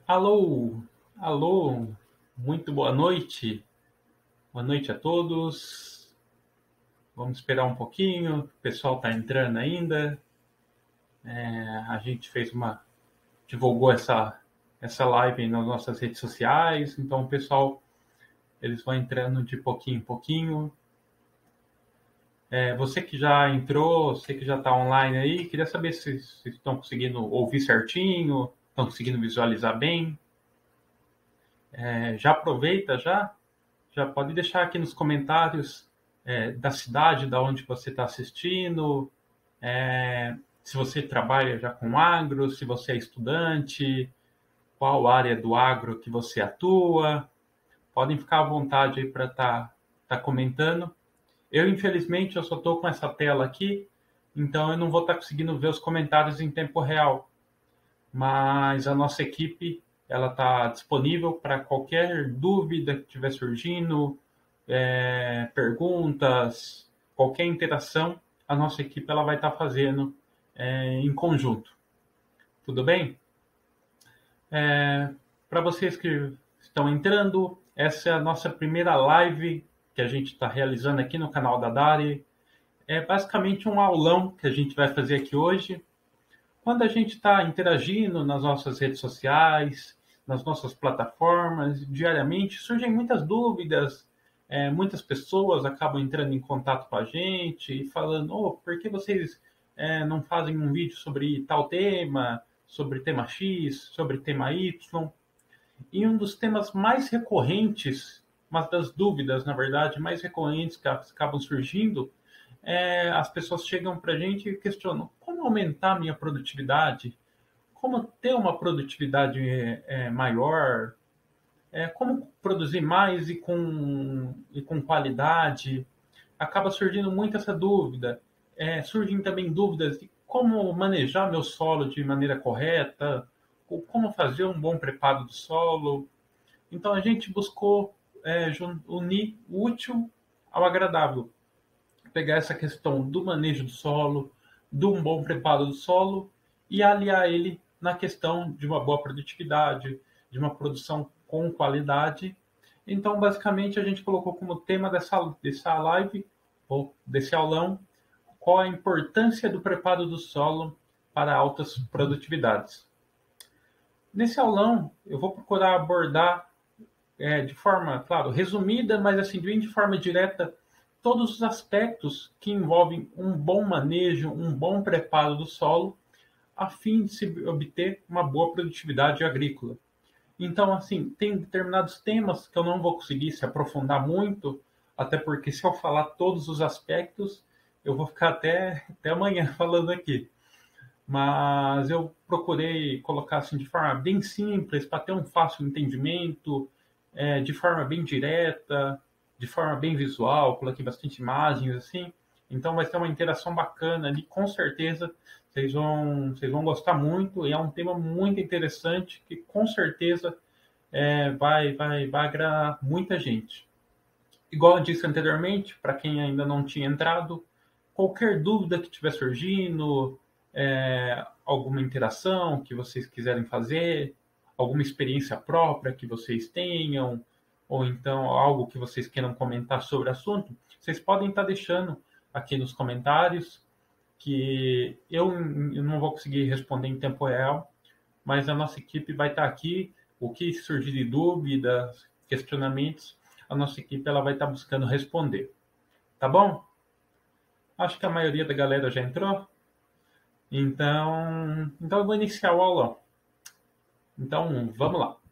Alô, alô, muito boa noite a todos. Vamos esperar um pouquinho, o pessoal está entrando ainda. A gente divulgou essa live nas nossas redes sociais, então o pessoal, eles vão entrando de pouquinho em pouquinho. Você que já entrou, você que já está online aí, queria saber se estão conseguindo ouvir certinho, estão conseguindo visualizar bem. Já aproveita, já pode deixar aqui nos comentários da cidade, da onde você está assistindo, se você trabalha já com agro, se você é estudante, qual área do agro que você atua. Podem ficar à vontade aí para tá comentando. Infelizmente, eu só estou com essa tela aqui, então eu não vou estar conseguindo ver os comentários em tempo real. Mas a nossa equipe ela está disponível para qualquer dúvida que estiver surgindo, perguntas, qualquer interação, a nossa equipe ela vai estar fazendo em conjunto. Tudo bem? Para vocês que estão entrando, essa é a nossa primeira live que a gente está realizando aqui no canal da Dari. É basicamente um aulão que a gente vai fazer aqui hoje. Quando a gente está interagindo nas nossas redes sociais, nas nossas plataformas, diariamente, surgem muitas dúvidas, muitas pessoas acabam entrando em contato com a gente e falando, por que vocês não fazem um vídeo sobre tal tema, sobre tema X, sobre tema Y? E um dos temas mais recorrentes, uma das dúvidas, na verdade, mais recorrentes que acabam surgindo, as pessoas chegam para a gente e questionam como aumentar a minha produtividade, como ter uma produtividade maior, como produzir mais e com qualidade. Acaba surgindo muito essa dúvida. Surgem também dúvidas de como manejar meu solo de maneira correta, ou como fazer um bom preparo do solo. Então a gente buscou unir o útil ao agradável, pegar essa questão do manejo do solo, de um bom preparo do solo e aliar ele na questão de uma boa produtividade, de uma produção com qualidade. Então, basicamente, a gente colocou como tema dessa live, ou desse aulão, qual a importância do preparo do solo para altas produtividades. Nesse aulão, eu vou procurar abordar de forma, claro, resumida, mas assim, de forma direta, todos os aspectos que envolvem um bom manejo, um bom preparo do solo, a fim de se obter uma boa produtividade agrícola. Então, assim, tem determinados temas que eu não vou conseguir se aprofundar muito, até porque se eu falar todos os aspectos, eu vou ficar até amanhã falando aqui. Mas eu procurei colocar assim de forma bem simples, para ter um fácil entendimento, de forma bem direta, de forma bem visual, coloquei bastante imagens assim. Então vai ter uma interação bacana ali, com certeza vocês vão gostar muito, e é um tema muito interessante que com certeza vai agradar muita gente. Igual eu disse anteriormente, para quem ainda não tinha entrado, qualquer dúvida que estiver surgindo, alguma interação que vocês quiserem fazer, alguma experiência própria que vocês tenham, ou então algo que vocês queiram comentar sobre o assunto, vocês podem estar deixando aqui nos comentários, que eu não vou conseguir responder em tempo real, mas a nossa equipe vai estar aqui. O que surgir de dúvidas, questionamentos, a nossa equipe ela vai estar buscando responder. Tá bom? Acho que a maioria da galera já entrou. Então eu vou iniciar o aulão. Então, vamos lá.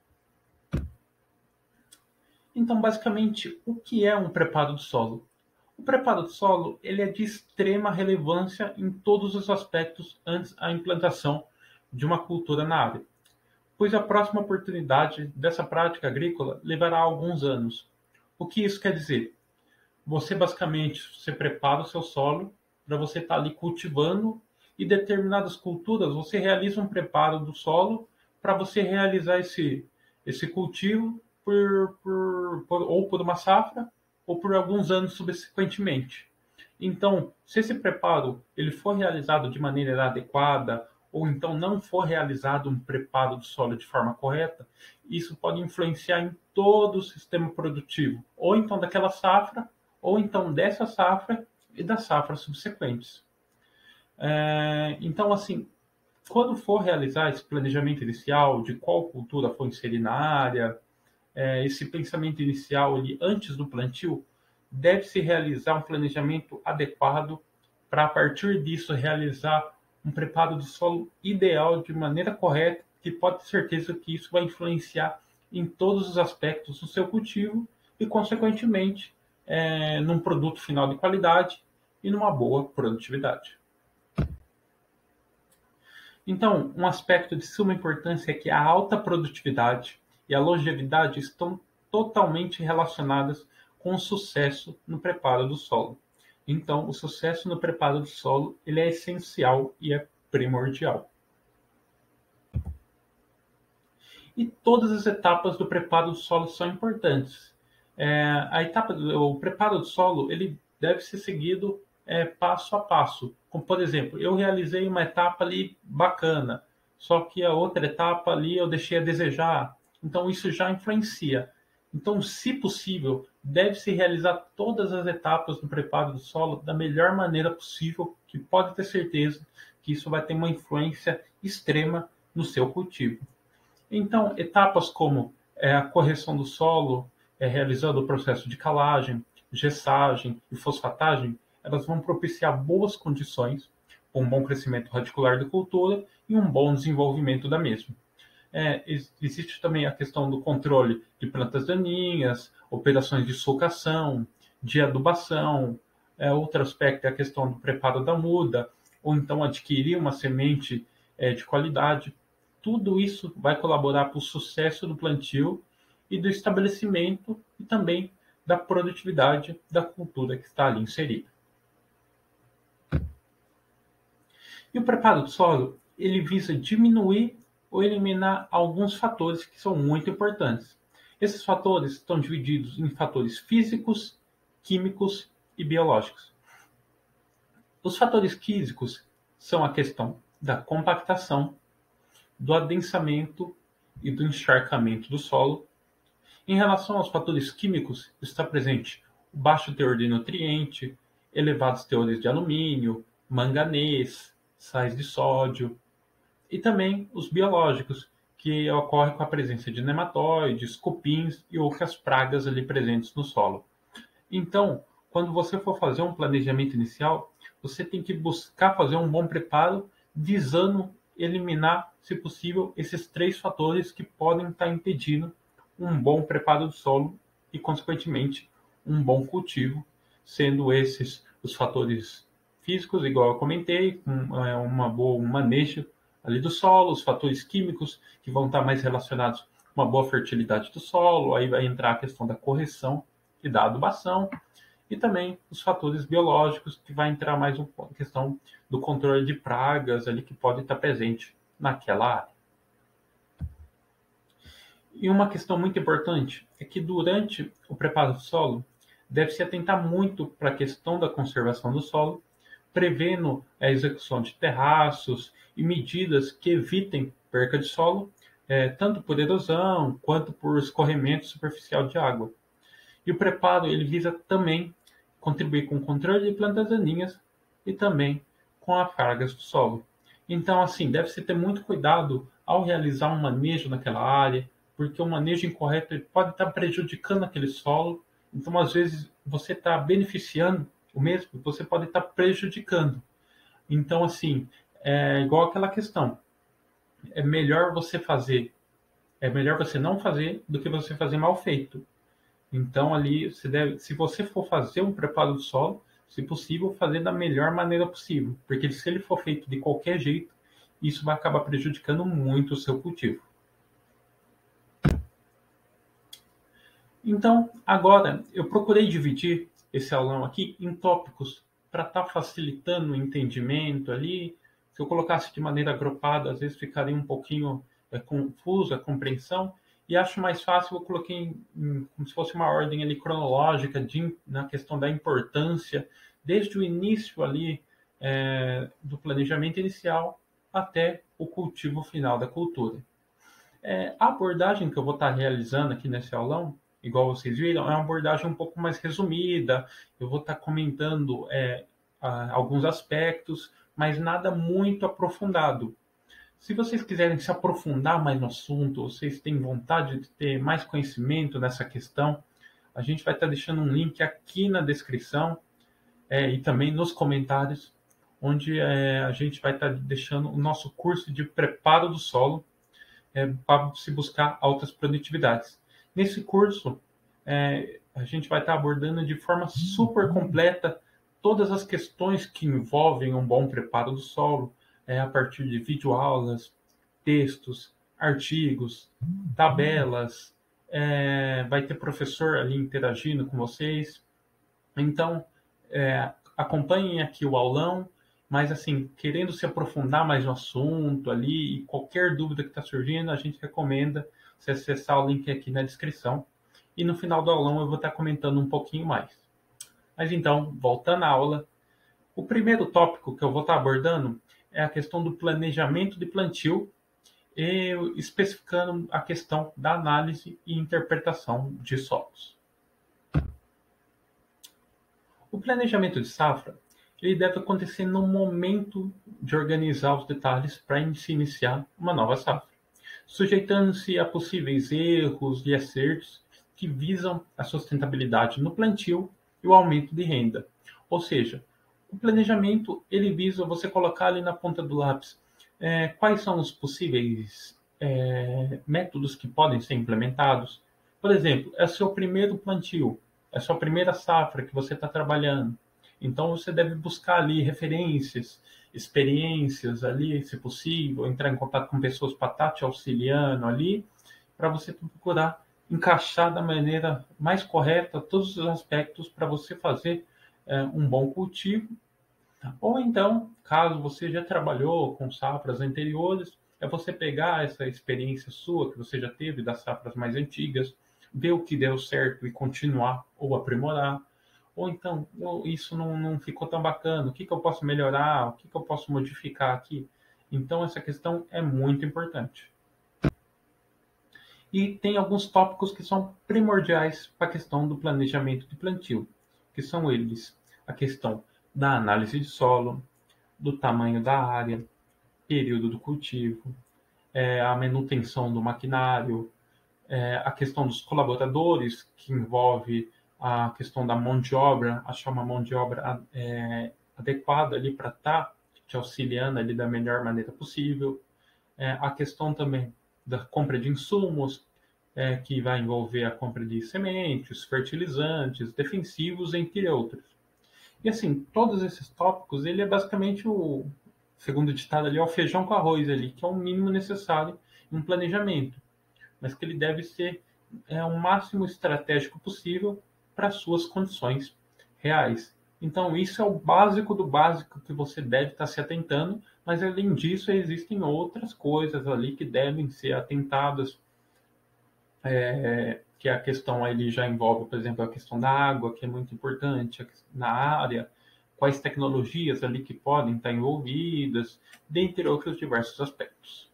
Então, basicamente, o que é um preparo do solo? O preparo do solo ele é de extrema relevância em todos os aspectos antes da implantação de uma cultura na área, pois a próxima oportunidade dessa prática agrícola levará alguns anos. O que isso quer dizer? Você prepara o seu solo para você estar ali cultivando, e determinadas culturas você realiza um preparo do solo para você realizar esse cultivo ou por uma safra ou por alguns anos subsequentemente. Então, se esse preparo ele for realizado de maneira adequada, ou então não for realizado um preparo do solo de forma correta, isso pode influenciar em todo o sistema produtivo, ou então daquela safra, ou então dessa safra e das safras subsequentes. Então, assim, quando for realizar esse planejamento inicial de qual cultura for inserir na área, esse pensamento inicial ali antes do plantio, deve-se realizar um planejamento adequado para, a partir disso, realizar um preparo do solo ideal de maneira correta, que pode ter certeza que isso vai influenciar em todos os aspectos do seu cultivo e, consequentemente, num produto final de qualidade e numa boa produtividade. Então, um aspecto de suma importância é que a alta produtividade e a longevidade estão totalmente relacionadas com o sucesso no preparo do solo. Então, o sucesso no preparo do solo ele é essencial e é primordial. E todas as etapas do preparo do solo são importantes. O preparo do solo ele deve ser seguido passo a passo. Como, por exemplo, eu realizei uma etapa ali bacana, só que a outra etapa ali eu deixei a desejar. Então, isso já influencia. Então, se possível, deve-se realizar todas as etapas do preparo do solo da melhor maneira possível, que pode ter certeza que isso vai ter uma influência extrema no seu cultivo. Então, etapas como a correção do solo, realizando o processo de calagem, gessagem e fosfatagem, elas vão propiciar boas condições, um bom crescimento radicular da cultura e um bom desenvolvimento da mesma. Existe também a questão do controle de plantas daninhas, operações de sulcação, de adubação. Outro aspecto é a questão do preparo da muda, ou então adquirir uma semente de qualidade. Tudo isso vai colaborar para o sucesso do plantio e do estabelecimento e também da produtividade da cultura que está ali inserida. E o preparo do solo, ele visa diminuir ou eliminar alguns fatores que são muito importantes. Esses fatores estão divididos em fatores físicos, químicos e biológicos. Os fatores físicos são a questão da compactação, do adensamento e do encharcamento do solo. Em relação aos fatores químicos, está presente o baixo teor de nutriente, elevados teores de alumínio, manganês, sais de sódio, e também os biológicos, que ocorrem com a presença de nematóides, cupins e outras pragas ali presentes no solo. Então, quando você for fazer um planejamento inicial, você tem que buscar fazer um bom preparo, visando eliminar, se possível, esses 3 fatores que podem estar impedindo um bom preparo do solo e, consequentemente, um bom cultivo, sendo esses os fatores físicos, igual eu comentei, um manejo ali do solo, os fatores químicos, que vão estar mais relacionados com uma boa fertilidade do solo, aí vai entrar a questão da correção e da adubação, e também os fatores biológicos, que vai entrar mais a questão do controle de pragas ali que pode estar presente naquela área. E uma questão muito importante é que durante o preparo do solo, deve-se atentar muito para a questão da conservação do solo, prevendo a execução de terraços e medidas que evitem perca de solo, tanto por erosão quanto por escorrimento superficial de água. E o preparo ele visa também contribuir com o controle de plantas daninhas e também com as pragas do solo. Então, assim, deve-se ter muito cuidado ao realizar um manejo naquela área, porque o manejo incorreto ele pode estar prejudicando aquele solo. Então, às vezes, você está beneficiando o mesmo, você pode estar prejudicando. Então, assim, é igual aquela questão. É melhor você não fazer do que você fazer mal feito. Então, ali, se você for fazer um preparo do solo, se possível, fazer da melhor maneira possível. Porque se ele for feito de qualquer jeito, isso vai acabar prejudicando muito o seu cultivo. Então, agora, eu procurei dividir esse aulão aqui em tópicos para estar facilitando o entendimento ali. Se eu colocasse de maneira agrupada, às vezes ficaria um pouquinho confuso a compreensão. E acho mais fácil, eu coloquei como se fosse uma ordem ali cronológica na questão da importância, desde o início ali do planejamento inicial até o cultivo final da cultura. A abordagem que eu vou estar realizando aqui nesse aulão, igual vocês viram, é uma abordagem um pouco mais resumida. Eu vou estar comentando alguns aspectos, mas nada muito aprofundado. Se vocês quiserem se aprofundar mais no assunto, vocês têm vontade de ter mais conhecimento nessa questão, a gente vai estar deixando um link aqui na descrição e também nos comentários, onde a gente vai estar deixando o nosso curso de preparo do solo para se buscar altas produtividades. Nesse curso, a gente vai estar abordando de forma super completa todas as questões que envolvem um bom preparo do solo, a partir de videoaulas, textos, artigos, tabelas, vai ter professor ali interagindo com vocês. Então, acompanhem aqui o aulão, mas assim, querendo se aprofundar mais no assunto ali, e qualquer dúvida que está surgindo, a gente recomenda você acessar o link aqui na descrição. E no final do aulão eu vou estar comentando um pouquinho mais. Mas então, voltando à aula, o primeiro tópico que eu vou estar abordando é a questão do planejamento de plantio, e especificando a questão da análise e interpretação de solos. O planejamento de safra ele deve acontecer no momento de organizar os detalhes para se iniciar uma nova safra, sujeitando-se a possíveis erros e acertos que visam a sustentabilidade no plantio e o aumento de renda. Ou seja, o planejamento ele visa você colocar ali na ponta do lápis quais são os possíveis métodos que podem ser implementados. Por exemplo, é seu primeiro plantio, é sua primeira safra que você está trabalhando. Então você deve buscar ali referências, experiências ali, se possível, entrar em contato com pessoas para estar te auxiliando ali, para você procurar encaixar da maneira mais correta todos os aspectos para você fazer um bom cultivo. Ou então, caso você já trabalhou com safras anteriores, é você pegar essa experiência sua que você já teve das safras mais antigas, ver o que deu certo e continuar ou aprimorar. Ou então, isso não ficou tão bacana, o que eu posso melhorar, o que eu posso modificar aqui? Então, essa questão é muito importante. E tem alguns tópicos que são primordiais para a questão do planejamento de plantio, que são eles: a questão da análise de solo, do tamanho da área, período do cultivo, a manutenção do maquinário, a questão dos colaboradores, que envolve a questão da mão de obra, achar uma mão de obra adequada ali para estar te auxiliando ali da melhor maneira possível, a questão também da compra de insumos, que vai envolver a compra de sementes, fertilizantes, defensivos, entre outros. E assim, todos esses tópicos, ele é basicamente segundo o ditado ali, é o feijão com arroz ali, que é o mínimo necessário em um planejamento, mas que ele deve ser o máximo estratégico possível para as suas condições reais. Então, isso é o básico do básico que você deve estar se atentando, mas além disso, existem outras coisas ali que devem ser atentadas, que a questão ali já envolve, por exemplo, a questão da água, que é muito importante na área, quais tecnologias ali que podem estar envolvidas, dentre outros diversos aspectos.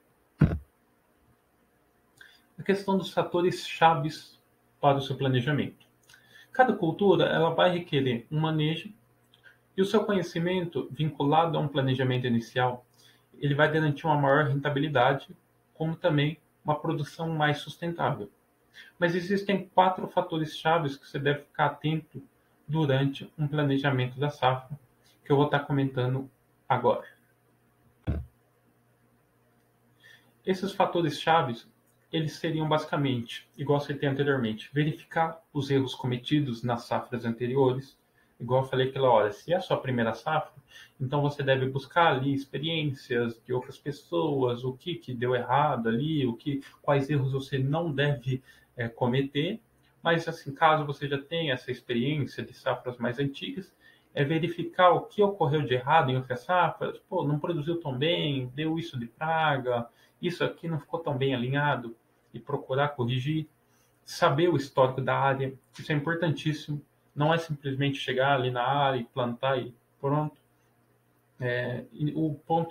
A questão dos fatores chaves para o seu planejamento. Cada cultura ela vai requerer um manejo e o seu conhecimento vinculado a um planejamento inicial, ele vai garantir uma maior rentabilidade, como também uma produção mais sustentável. Mas existem 4 fatores chaves que você deve ficar atento durante um planejamento da safra, que eu vou estar comentando agora. Esses fatores chaves, eles seriam basicamente, igual eu citei anteriormente, verificar os erros cometidos nas safras anteriores. Igual eu falei aquela hora, se é a sua primeira safra, então você deve buscar ali experiências de outras pessoas, o que deu errado ali, quais erros você não deve cometer. Mas assim, caso você já tenha essa experiência de safras mais antigas, é verificar o que ocorreu de errado em outras safras. Pô, não produziu tão bem, deu isso de praga, isso aqui não ficou tão bem alinhado, e procurar corrigir. Saber o histórico da área, isso é importantíssimo. Não é simplesmente chegar ali na área e plantar e pronto. E o ponto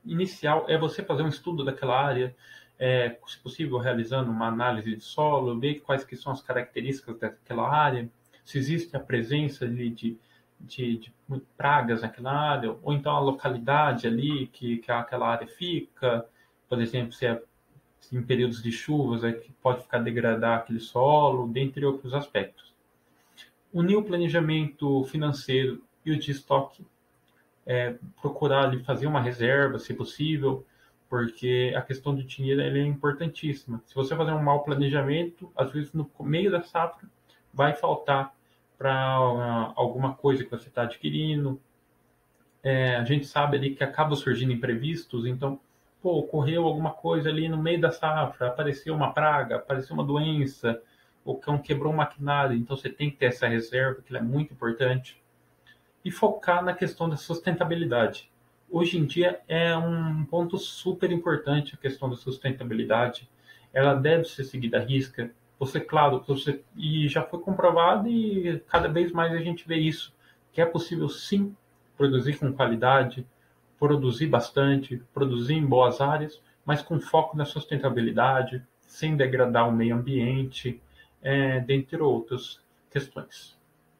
inicial é você fazer um estudo daquela área, se possível, realizando uma análise de solo, ver quais que são as características daquela área, se existe a presença ali de pragas naquela área, ou então a localidade ali que aquela área fica, por exemplo, se em períodos de chuvas que pode ficar degradar aquele solo, dentre outros aspectos. Unir o planejamento financeiro e o de estoque, procurar ali fazer uma reserva, se possível, porque a questão do dinheiro ela é importantíssima. Se você fazer um mau planejamento, às vezes no meio da safra vai faltar para alguma coisa que você está adquirindo. A gente sabe ali que acaba surgindo imprevistos, então, pô, ocorreu alguma coisa ali no meio da safra, apareceu uma praga, apareceu uma doença, o cão quebrou o maquinário, então você tem que ter essa reserva, que é muito importante. E focar na questão da sustentabilidade. Hoje em dia é um ponto super importante a questão da sustentabilidade. Ela deve ser seguida à risca. Você, claro, e já foi comprovado e cada vez mais a gente vê isso, que é possível sim produzir com qualidade, produzir bastante, produzir em boas áreas, mas com foco na sustentabilidade, sem degradar o meio ambiente, dentre outras questões.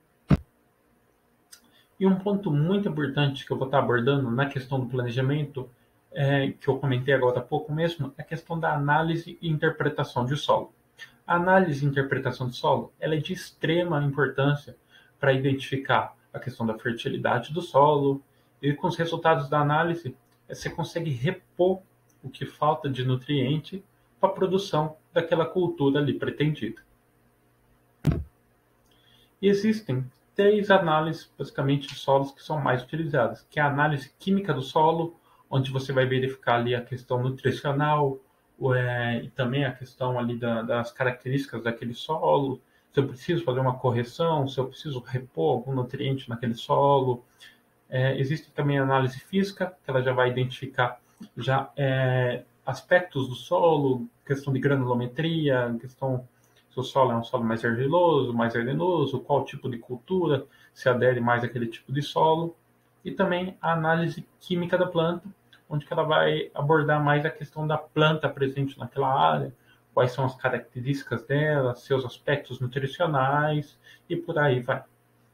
E um ponto muito importante que eu vou estar abordando na questão do planejamento, que eu comentei agora há pouco mesmo, é a questão da análise e interpretação de solo. A análise e interpretação de solo ela é de extrema importância para identificar a questão da fertilidade do solo, e com os resultados da análise, você consegue repor o que falta de nutriente para a produção daquela cultura ali pretendida. E existem três análises, basicamente, de solos que são mais utilizadas, que é a análise química do solo, onde você vai verificar ali a questão nutricional, e também a questão ali das características daquele solo, se eu preciso fazer uma correção, se eu preciso repor algum nutriente naquele solo. Existe também a análise física, que ela já vai identificar já aspectos do solo, questão de granulometria, questão se o solo é um solo mais argiloso, mais arenoso, qual tipo de cultura se adere mais àquele tipo de solo, e também a análise química da planta, onde ela vai abordar mais a questão da planta presente naquela área, quais são as características dela, seus aspectos nutricionais e por aí vai.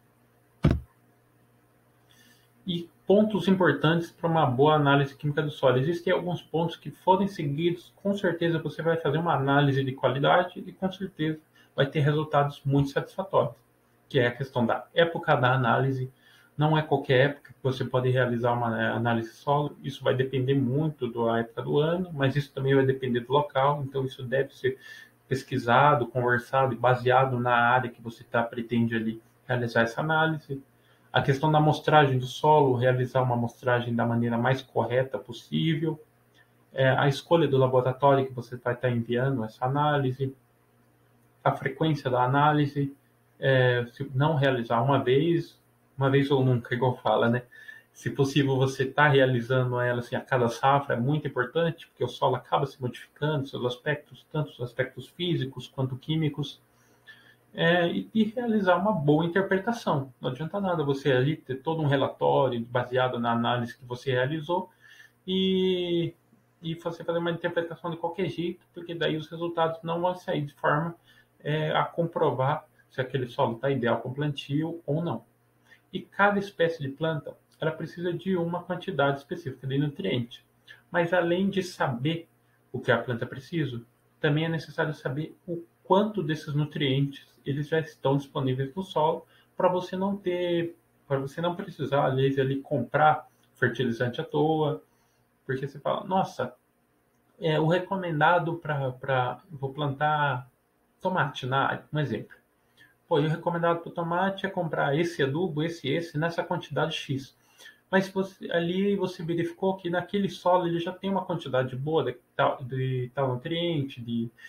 E pontos importantes para uma boa análise química do solo. Existem alguns pontos que forem seguidos, com certeza você vai fazer uma análise de qualidade e com certeza vai ter resultados muito satisfatórios, que é a questão da época da análise. Não é qualquer época que você pode realizar uma análise solo, isso vai depender muito da época do ano, mas isso também vai depender do local, então isso deve ser pesquisado, conversado e baseado na área que você pretende ali realizar essa análise. A questão da amostragem do solo, realizar uma amostragem da maneira mais correta possível. A escolha do laboratório que você vai estar enviando essa análise. A frequência da análise. Se não realizar uma vez ou nunca, igual fala, né? Se possível, você está realizando ela assim, a cada safra, é muito importante, porque o solo acaba se modificando, seus aspectos, tanto os aspectos físicos quanto químicos. E realizar uma boa interpretação. Não adianta nada você ali ter todo um relatório baseado na análise que você realizou e, você fazer uma interpretação de qualquer jeito, porque daí os resultados não vão sair de forma a comprovar se aquele solo está ideal para o plantio ou não. E cada espécie de planta ela precisa de uma quantidade específica de nutriente. Mas além de saber o que a planta precisa, também é necessário saber o quanto desses nutrientes eles já estão disponíveis no solo para você não precisar às vezes ali comprar fertilizante à toa, porque você fala, nossa, o recomendado para vou plantar tomate na área, um exemplo. Pô, e o recomendado para o tomate é comprar esse adubo, esse, nessa quantidade X. Mas ali você verificou que naquele solo ele já tem uma quantidade boa de tal nutriente,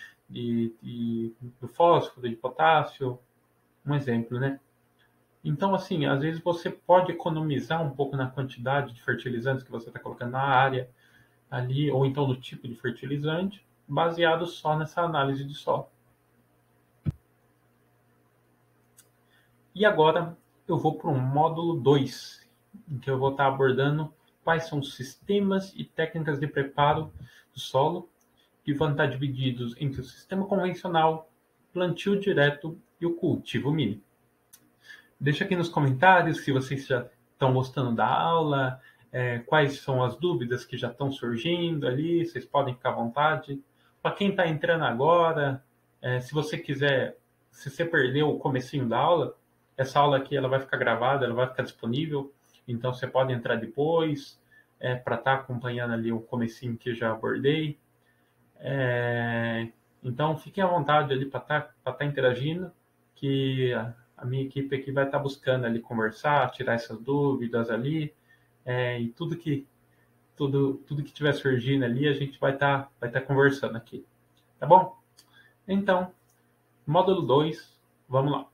do fósforo, de potássio, um exemplo, né? Então, assim, às vezes você pode economizar um pouco na quantidade de fertilizantes que você está colocando na área ali, ou então no tipo de fertilizante, baseado só nessa análise de solo. E agora eu vou para o módulo 2, em que eu vou estar abordando quais são os sistemas e técnicas de preparo do solo, que vão estar divididos entre o sistema convencional, plantio direto e o cultivo mínimo. Deixa aqui nos comentários se vocês já estão gostando da aula, quais são as dúvidas que já estão surgindo ali, vocês podem ficar à vontade. Para quem está entrando agora, se você quiser, se você perdeu o comecinho da aula, essa aula aqui ela vai ficar gravada, ela vai ficar disponível, então você pode entrar depois para estar acompanhando ali o comecinho que eu já abordei. Então fiquem à vontade ali para estar interagindo, que a minha equipe aqui vai estar buscando ali conversar, tirar essas dúvidas ali, e tudo que tiver surgindo ali a gente vai estar conversando aqui, tá bom? Então, módulo 2, vamos lá.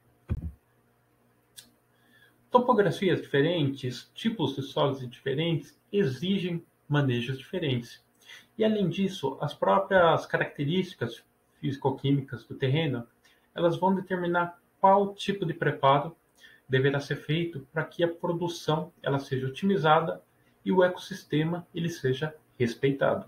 Topografias diferentes, tipos de solos diferentes exigem manejos diferentes. E além disso, as próprias características físico-químicas do terreno, elas vão determinar qual tipo de preparo deverá ser feito para que a produção ela seja otimizada e o ecossistema ele seja respeitado.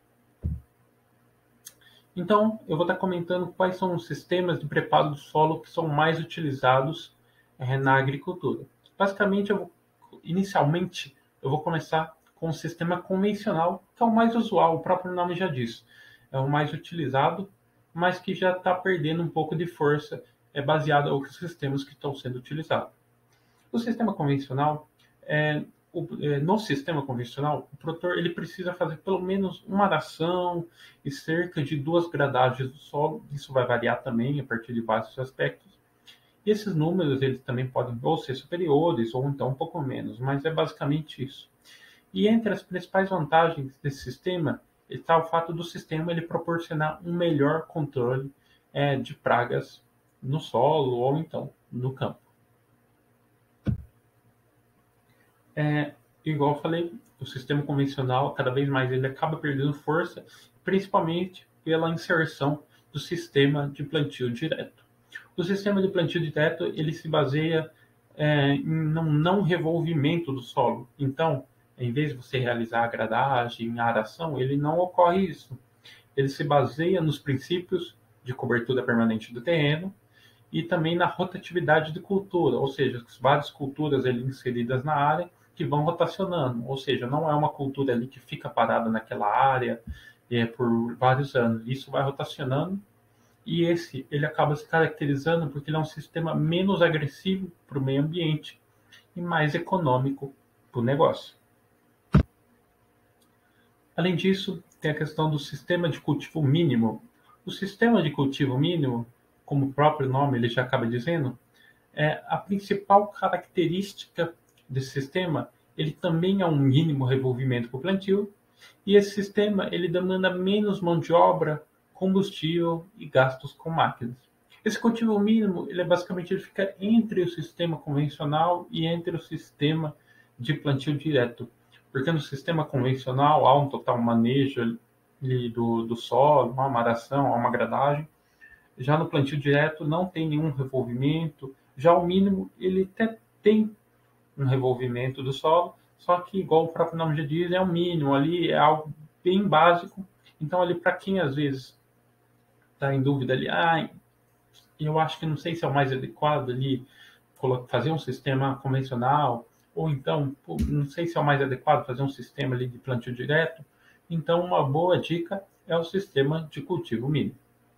Então, eu vou estar comentando quais são os sistemas de preparo do solo que são mais utilizados na agricultura. Basicamente, inicialmente, eu vou começar com o sistema convencional, que é o mais usual, o próprio nome já diz. É o mais utilizado, mas que já está perdendo um pouco de força, baseado em outros sistemas que estão sendo utilizados. O sistema convencional, no sistema convencional, o produtor ele precisa fazer pelo menos uma aração e cerca de 2 gradagens do solo. Isso vai variar também a partir de vários aspectos. E esses números eles também podem ou ser superiores ou então um pouco menos, mas é basicamente isso. E entre as principais vantagens desse sistema está o fato do sistema ele proporcionar um melhor controle de pragas no solo ou então no campo. Igual eu falei, o sistema convencional, cada vez mais ele acaba perdendo força, principalmente pela inserção do sistema de plantio direto. O sistema de plantio direto ele se baseia em não revolvimento do solo. Então, em vez de você realizar a gradagem, a aração, ele não ocorre isso. Ele se baseia nos princípios de cobertura permanente do terreno e também na rotatividade de cultura, ou seja, várias culturas ali inseridas na área que vão rotacionando, ou seja, não é uma cultura ali que fica parada naquela área por vários anos. Isso vai rotacionando e ele acaba se caracterizando porque ele é um sistema menos agressivo para o meio ambiente e mais econômico para o negócio. Além disso, tem a questão do sistema de cultivo mínimo. O sistema de cultivo mínimo, como o próprio nome ele já acaba dizendo, a principal característica desse sistema, ele também é um mínimo revolvimento para o plantio, e esse sistema ele demanda menos mão de obra, combustível e gastos com máquinas. Esse cultivo mínimo, ele basicamente ele fica entre o sistema convencional e entre o sistema de plantio direto, porque no sistema convencional há um total manejo do solo, uma aração, uma gradagem. Já no plantio direto não tem nenhum revolvimento. Já o mínimo, ele até tem um revolvimento do solo, só que, igual o próprio nome já diz, é o mínimo ali, é algo bem básico. Então, ali, para quem às vezes está em dúvida ali, eu acho que não sei se é o mais adequado ali fazer um sistema convencional, ou então, não sei se é o mais adequado fazer um sistema ali de plantio direto. Então, uma boa dica é o sistema de cultivo mínimo.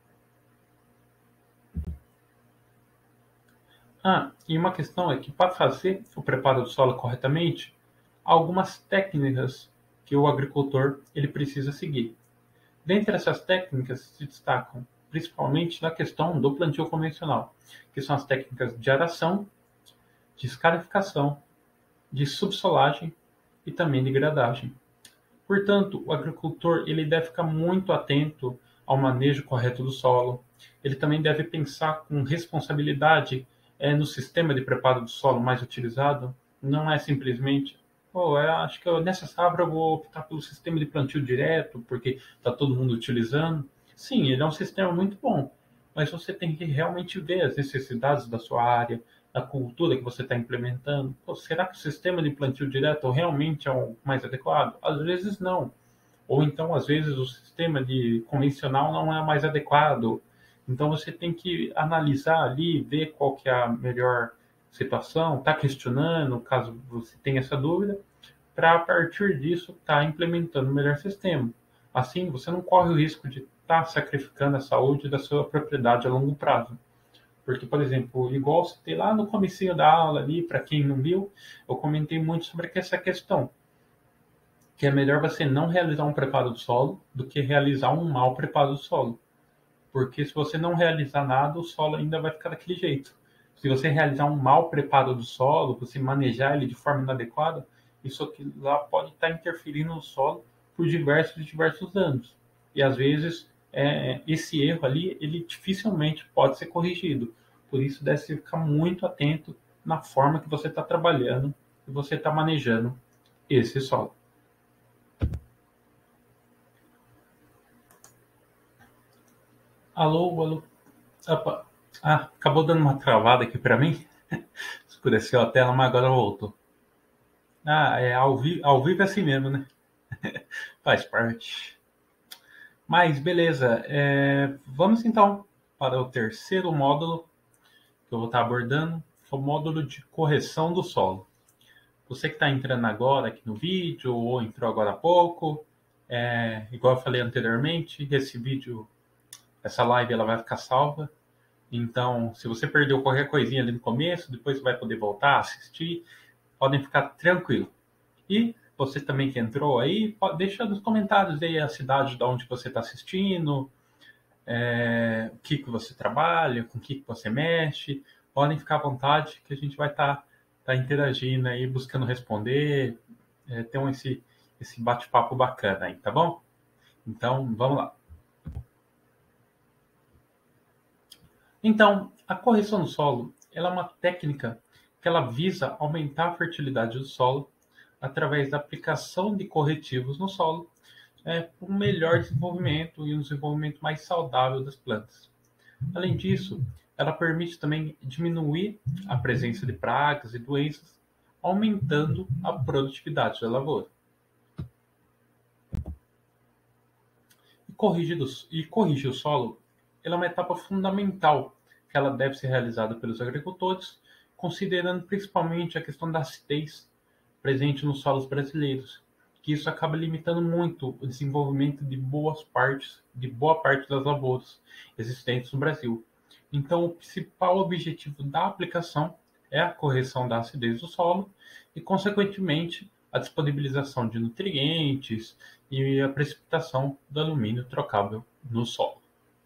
E uma questão é que para fazer o preparo do solo corretamente, há algumas técnicas que o agricultor ele precisa seguir. Dentre essas técnicas se destacam principalmente na questão do plantio convencional, que são as técnicas de aração, de escarificação, de subsolagem e também de gradagem. Portanto, o agricultor ele deve ficar muito atento ao manejo correto do solo. Ele também deve pensar com responsabilidade no sistema de preparo do solo mais utilizado. Não é simplesmente, acho que nessa safra eu vou optar pelo sistema de plantio direto, porque está todo mundo utilizando. Sim, ele é um sistema muito bom, mas você tem que realmente ver as necessidades da sua área, da cultura que você está implementando. Pô, será que o sistema de plantio direto realmente é o mais adequado? Às vezes não. Ou então, às vezes, o sistema de convencional não é o mais adequado. Então, você tem que analisar ali, ver qual que é a melhor situação, está questionando, caso você tenha essa dúvida, para a partir disso estar implementando o melhor sistema. Assim, você não corre o risco de estar sacrificando a saúde da sua propriedade a longo prazo. Porque, por exemplo, igual citei lá no comecinho da aula ali, para quem não viu, eu comentei muito sobre essa questão, que é melhor você não realizar um preparo do solo do que realizar um mau preparo do solo. Porque se você não realizar nada, o solo ainda vai ficar daquele jeito. Se você realizar um mau preparo do solo, você manejar ele de forma inadequada, isso aqui lá pode estar interferindo no solo por diversos anos. E às vezes esse erro ali, ele dificilmente pode ser corrigido. Por isso deve ficar muito atento na forma que você está trabalhando e você está manejando esse solo. Alô, alô. Opa. Ah, acabou dando uma travada aqui para mim. Escureceu a tela, mas agora voltou. Ah, ao vivo é assim mesmo, né? Faz parte. Mas beleza, vamos então para o terceiro módulo que eu vou estar abordando, que é o módulo de correção do solo. Você que está entrando agora aqui no vídeo ou entrou agora há pouco, igual eu falei anteriormente, esse vídeo, essa live, ela vai ficar salva. Então, se você perdeu qualquer coisinha ali no começo, depois você vai poder voltar, assistir, podem ficar tranquilo. E você também que entrou aí, deixa nos comentários aí a cidade de onde você está assistindo, o que você trabalha, com o que você mexe. Podem ficar à vontade que a gente vai estar interagindo aí, buscando responder, ter esse bate-papo bacana aí, tá bom? Então, vamos lá. Então, a correção do solo, ela é uma técnica que ela visa aumentar a fertilidade do solo através da aplicação de corretivos no solo, para um melhor desenvolvimento e um desenvolvimento mais saudável das plantas. Além disso, ela permite também diminuir a presença de pragas e doenças, aumentando a produtividade da lavoura. Corrigir o solo, ela é uma etapa fundamental que ela deve ser realizada pelos agricultores, considerando principalmente a questão da acidez presente nos solos brasileiros, que isso acaba limitando muito o desenvolvimento de boa parte das lavouras existentes no Brasil. Então, o principal objetivo da aplicação é a correção da acidez do solo e, consequentemente, a disponibilização de nutrientes e a precipitação do alumínio trocável no solo.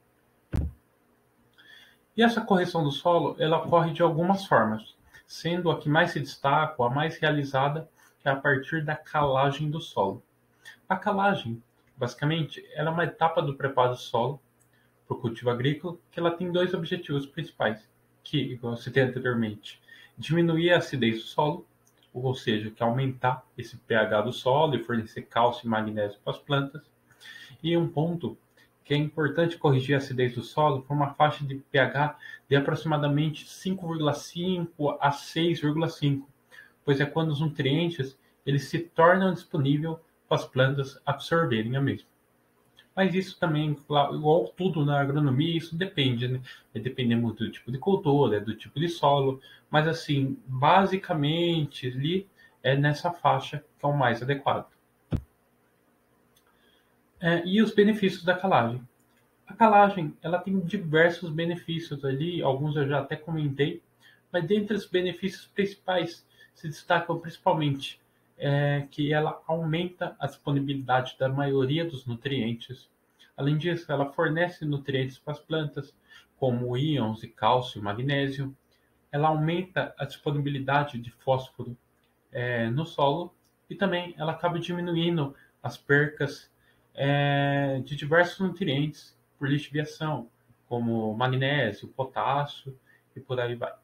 E essa correção do solo, ela ocorre de algumas formas, sendo a que mais se destaca, a mais realizada, é a partir da calagem do solo. A calagem, basicamente, ela é uma etapa do preparo do solo para o cultivo agrícola, que ela tem dois objetivos principais, que, igual eu citei anteriormente, diminuir a acidez do solo, ou seja, que aumentar esse pH do solo e fornecer cálcio e magnésio para as plantas. E um ponto que é importante corrigir a acidez do solo por uma faixa de pH de aproximadamente 5,5 a 6,5, pois é quando os nutrientes eles se tornam disponíveis para as plantas absorverem a mesma. Mas isso também, igual tudo na agronomia, isso depende, né? Vai depender muito do tipo de cultura, do tipo de solo, mas assim, basicamente ali é nessa faixa que é o mais adequado. E os benefícios da calagem. A calagem, ela tem diversos benefícios ali, alguns eu já até comentei, mas dentre os benefícios principais se destacam principalmente que ela aumenta a disponibilidade da maioria dos nutrientes. Além disso, ela fornece nutrientes para as plantas, como íons de cálcio e magnésio. Ela aumenta a disponibilidade de fósforo no solo e também ela acaba diminuindo as percas de diversos nutrientes por lixiviação, como magnésio, potássio e por aí vai.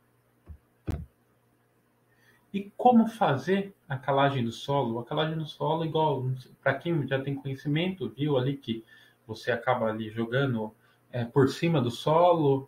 E como fazer a calagem do solo? A calagem do solo, igual para quem já tem conhecimento, viu ali que você acaba ali jogando por cima do solo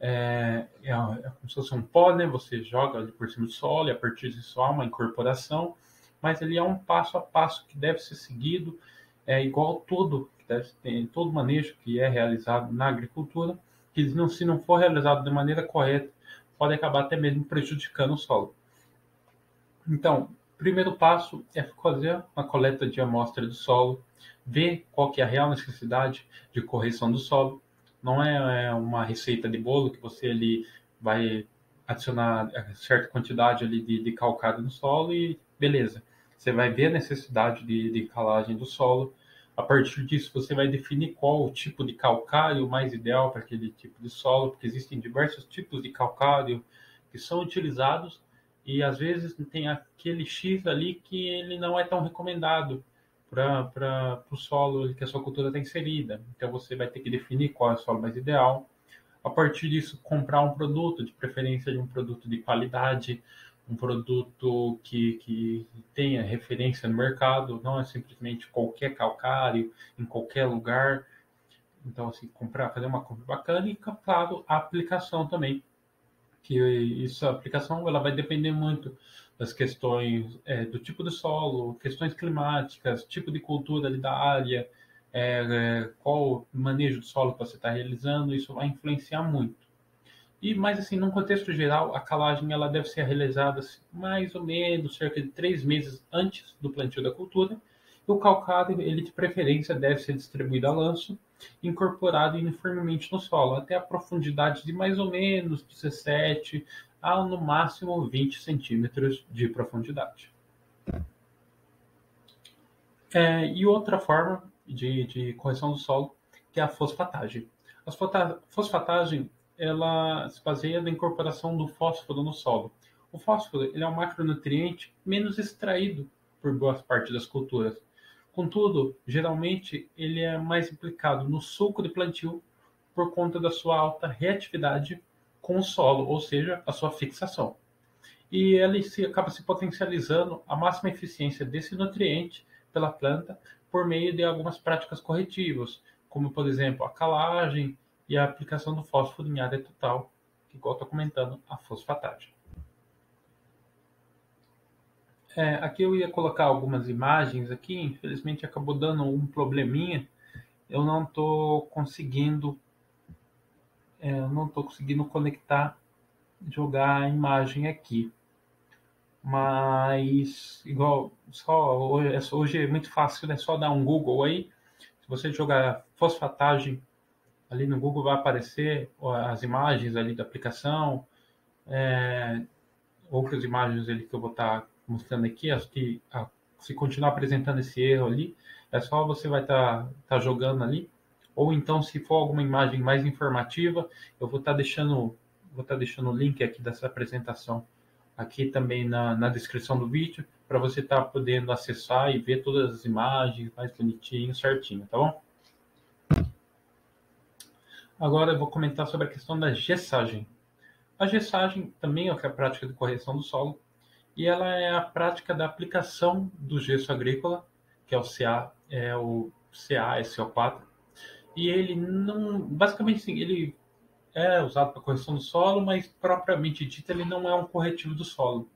é como se fosse um pó, né? Você joga ali por cima do solo e a partir disso há uma incorporação, mas ele é um passo a passo que deve ser seguido, igual tudo, que deve ter, todo manejo que é realizado na agricultura, que não, se não for realizado de maneira correta, pode acabar até mesmo prejudicando o solo. Então, o primeiro passo é fazer uma coleta de amostra do solo, ver qual que é a real necessidade de correção do solo. Não é uma receita de bolo que você ali vai adicionar certa quantidade ali de calcário no solo e beleza. Você vai ver a necessidade de calagem do solo. A partir disso, você vai definir qual o tipo de calcário mais ideal para aquele tipo de solo, porque existem diversos tipos de calcário que são utilizados e às vezes tem aquele X ali que ele não é tão recomendado para o solo que a sua cultura está inserida. Então você vai ter que definir qual é o solo mais ideal. A partir disso, comprar um produto, de preferência de um produto de qualidade, um produto que tenha referência no mercado, não é simplesmente qualquer calcário, em qualquer lugar. Então, assim, comprar, fazer uma compra bacana e, claro, a aplicação também, que isso, a aplicação ela vai depender muito das questões do tipo de solo, questões climáticas, tipo de cultura ali da área, qual manejo do solo que você está realizando, isso vai influenciar muito. Mas assim, num contexto geral, a calagem ela deve ser realizada assim, mais ou menos cerca de 3 meses antes do plantio da cultura. E o calcário, ele de preferência deve ser distribuído a lanço, incorporado uniformemente no solo, até a profundidade de mais ou menos 17 a no máximo 20 centímetros de profundidade. E outra forma de correção do solo, que é a fosfatagem. A fosfatagem ela se baseia na incorporação do fósforo no solo. O fósforo ele é um macronutriente menos extraído por boa parte das culturas. Contudo, geralmente ele é mais implicado no sulco de plantio por conta da sua alta reatividade com o solo, ou seja, a sua fixação. E ele acaba se potencializando a máxima eficiência desse nutriente pela planta por meio de algumas práticas corretivas, como, por exemplo, a calagem e a aplicação do fósforo em área total, que, igual estou comentando, a fosfatagem. Aqui eu ia colocar algumas imagens aqui, infelizmente acabou dando um probleminha, eu não estou conseguindo conectar, jogar a imagem aqui. Mas, igual, hoje é muito fácil, é só dar um Google aí. Se você jogar fosfatagem ali no Google, vai aparecer as imagens ali da aplicação, outras imagens ali que eu vou estar mostrando aqui. Acho que se continuar apresentando esse erro ali, é só você vai estar jogando ali. Ou então, se for alguma imagem mais informativa, eu vou estar deixando o link aqui dessa apresentação aqui também na descrição do vídeo, para você estar podendo acessar e ver todas as imagens mais bonitinho, certinho, tá bom? Agora eu vou comentar sobre a questão da gessagem. A gessagem também é a prática de correção do solo, e ela é a prática da aplicação do gesso agrícola, que é o CaSO4, e ele não, basicamente sim, ele é usado para correção do solo, mas propriamente dito ele não é um corretivo do solo.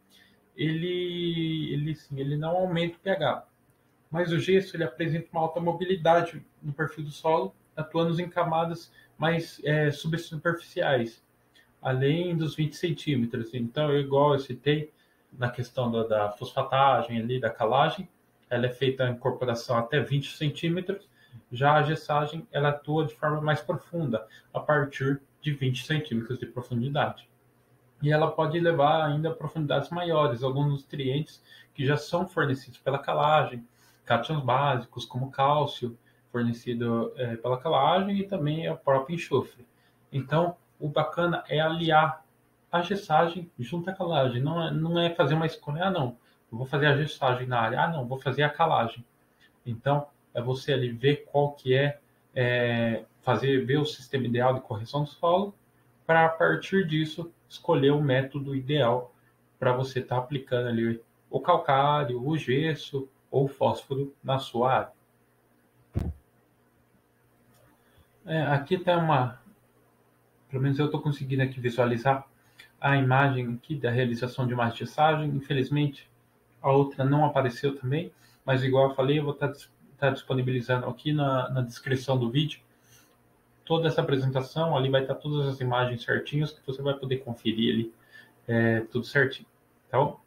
Ele não aumenta o pH, mas o gesso ele apresenta uma alta mobilidade no perfil do solo, atuando em camadas mais subsuperficiais, além dos 20 centímetros. Então, igual eu citei na questão da fosfatagem ali, da calagem, ela é feita a incorporação até 20 centímetros, já a gessagem ela atua de forma mais profunda, a partir de 20 centímetros de profundidade. E ela pode levar ainda a profundidades maiores, alguns nutrientes que já são fornecidos pela calagem, cátions básicos como cálcio, fornecido pela calagem, e também o próprio enxofre. Então, o bacana é aliar a gessagem junto à calagem. Não é fazer uma escolha, não, eu vou fazer a gessagem na área, não, vou fazer a calagem. Então, é você ali ver qual que ver o sistema ideal de correção do solo, para a partir disso escolher o método ideal para você estar aplicando ali o calcário, o gesso ou o fósforo na sua área. Aqui está pelo menos eu estou conseguindo aqui visualizar a imagem aqui da realização de uma mestiçagem. Infelizmente, a outra não apareceu também, mas igual eu falei, eu vou estar disponibilizando aqui na descrição do vídeo toda essa apresentação. Ali vai estar todas as imagens certinhas que você vai poder conferir ali, tudo certinho. Então,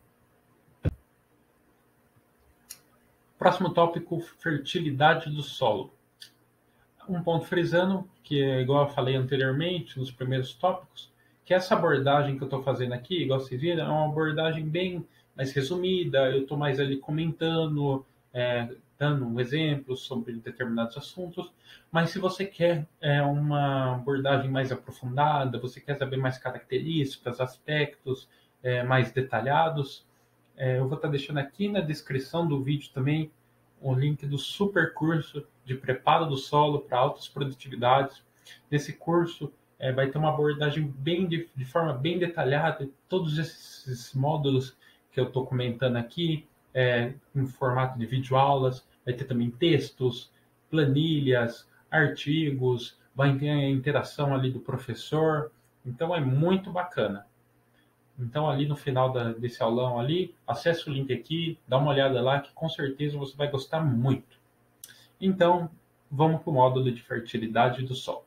próximo tópico, fertilidade do solo. Um ponto frisando, que é igual eu falei anteriormente, nos primeiros tópicos, que essa abordagem que eu estou fazendo aqui, igual vocês viram, é uma abordagem bem mais resumida. Eu estou mais ali comentando, dando um exemplo sobre determinados assuntos. Mas se você quer uma abordagem mais aprofundada, você quer saber mais características, aspectos mais detalhados, eu vou estar deixando aqui na descrição do vídeo também o link do super curso de preparo do solo para altas produtividades. Nesse curso vai ter uma abordagem de forma bem detalhada, todos esses módulos que eu estou comentando aqui, em formato de videoaulas, vai ter também textos, planilhas, artigos, vai ter a interação ali do professor, então é muito bacana. Então, ali no final desse aulão ali, acesse o link aqui, dá uma olhada lá, que com certeza você vai gostar muito. Então, vamos para o módulo de fertilidade do solo.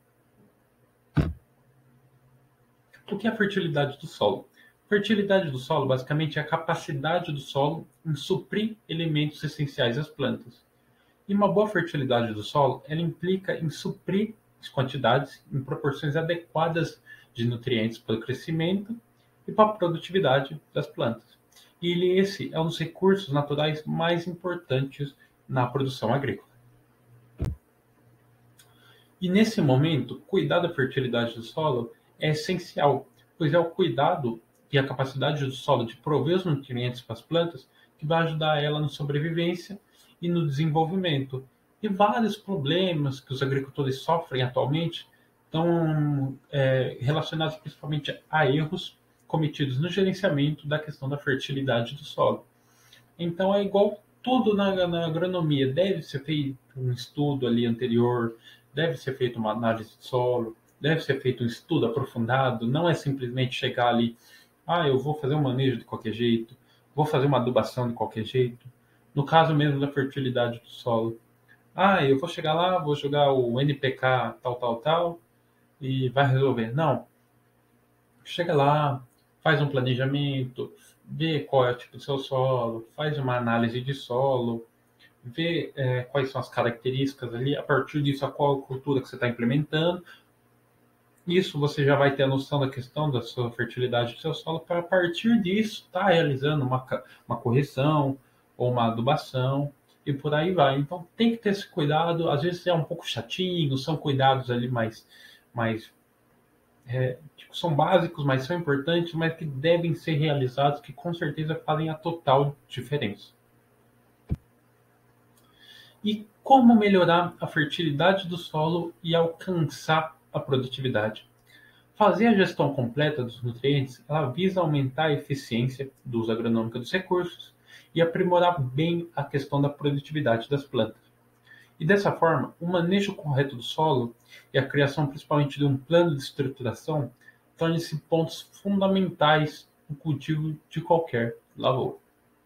O que é a fertilidade do solo? Fertilidade do solo, basicamente, é a capacidade do solo em suprir elementos essenciais às plantas. E uma boa fertilidade do solo, ela implica em suprir as quantidades em proporções adequadas de nutrientes para o crescimento e para a produtividade das plantas. E esse é um dos recursos naturais mais importantes na produção agrícola. E nesse momento, cuidar da fertilidade do solo é essencial, pois é o cuidado e a capacidade do solo de prover os nutrientes para as plantas que vai ajudar ela na sobrevivência e no desenvolvimento. E vários problemas que os agricultores sofrem atualmente estão relacionados principalmente a erros cometidos no gerenciamento da questão da fertilidade do solo. Então é igual tudo na agronomia, deve ser feito um estudo ali anterior, deve ser feita uma análise de solo, deve ser feito um estudo aprofundado, não é simplesmente chegar ali, eu vou fazer um manejo de qualquer jeito, vou fazer uma adubação de qualquer jeito. No caso mesmo da fertilidade do solo, eu vou chegar lá, vou jogar o NPK tal, e vai resolver. Não, chega lá, faz um planejamento, vê qual é o tipo do seu solo, faz uma análise de solo, vê quais são as características ali, a partir disso, a qual cultura que você está implementando. Isso você já vai ter a noção da questão da sua fertilidade do seu solo, para a partir disso estar realizando uma correção ou uma adubação e por aí vai. Então tem que ter esse cuidado, às vezes é um pouco chatinho, são cuidados ali mais são básicos, mas são importantes, mas que devem ser realizados, que com certeza fazem a total diferença. E como melhorar a fertilidade do solo e alcançar a produtividade? Fazer a gestão completa dos nutrientes, ela visa aumentar a eficiência do uso agronômico dos recursos e aprimorar bem a questão da produtividade das plantas. E dessa forma, o manejo correto do solo e a criação principalmente de um plano de estruturação tornam-se pontos fundamentais no cultivo de qualquer lavoura.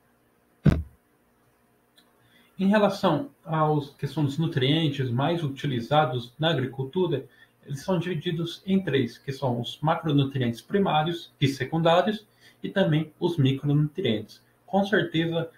Em relação à questão dos nutrientes mais utilizados na agricultura, eles são divididos em três, que são os macronutrientes primários e secundários e também os micronutrientes. Com certeza,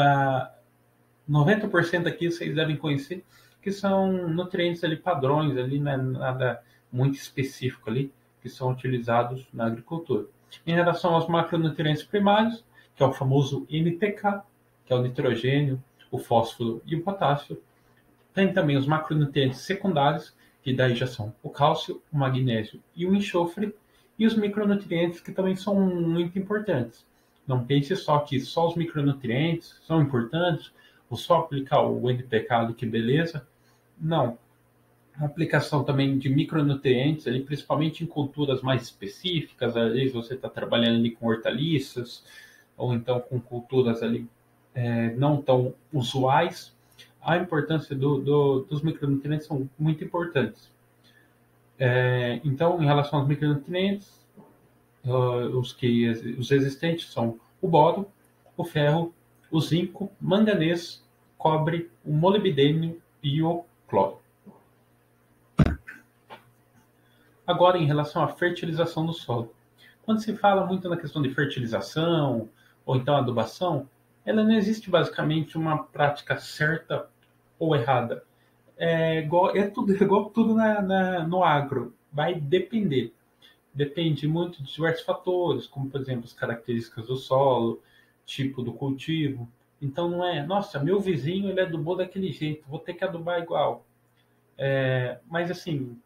90% aqui vocês devem conhecer, que são nutrientes ali padrões, ali não é nada muito específico ali, que são utilizados na agricultura. Em relação aos macronutrientes primários, que é o famoso NPK, que é o nitrogênio, o fósforo e o potássio. Tem também os macronutrientes secundários, que daí já são o cálcio, o magnésio e o enxofre, e os micronutrientes, que também são muito importantes. Não pense só que só os micronutrientes são importantes, ou só aplicar o NPK ali, que beleza. Não. A aplicação também de micronutrientes, ali, principalmente em culturas mais específicas, às vezes você está trabalhando ali com hortaliças, ou então com culturas ali não tão usuais, a importância dos micronutrientes são muito importantes. Então, em relação aos micronutrientes, os existentes são o boro, o ferro, o zinco, manganês, cobre, o molibdênio e o cloro. Agora, em relação à fertilização do solo. Quando se fala muito na questão de fertilização ou então adubação, ela não existe basicamente uma prática certa ou errada. É igual tudo no agro. Vai depender. Depende muito de diversos fatores, como, por exemplo, as características do solo, tipo do cultivo. Então, não é, nossa, meu vizinho ele adubou daquele jeito, vou ter que adubar igual. Mas, assim,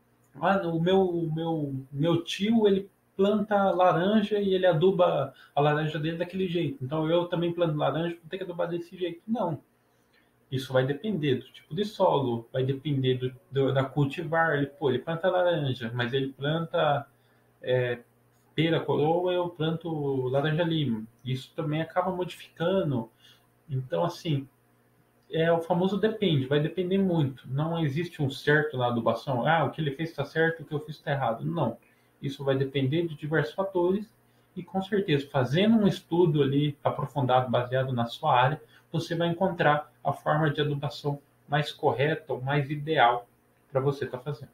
o meu tio, ele planta laranja e ele aduba a laranja dele daquele jeito. Então, eu também planto laranja, vou ter que adubar desse jeito. Não. Isso vai depender do tipo de solo, vai depender da cultivar. Ele planta laranja, mas ele planta pera, coroa, eu planto laranja lima. Isso também acaba modificando. Então, assim, é o famoso depende, vai depender muito. Não existe um certo na adubação. Ah, o que ele fez está certo, o que eu fiz está errado. Não. Isso vai depender de diversos fatores e, com certeza, fazendo um estudo ali aprofundado, baseado na sua área, você vai encontrar a forma de adubação mais correta ou mais ideal para você estar fazendo.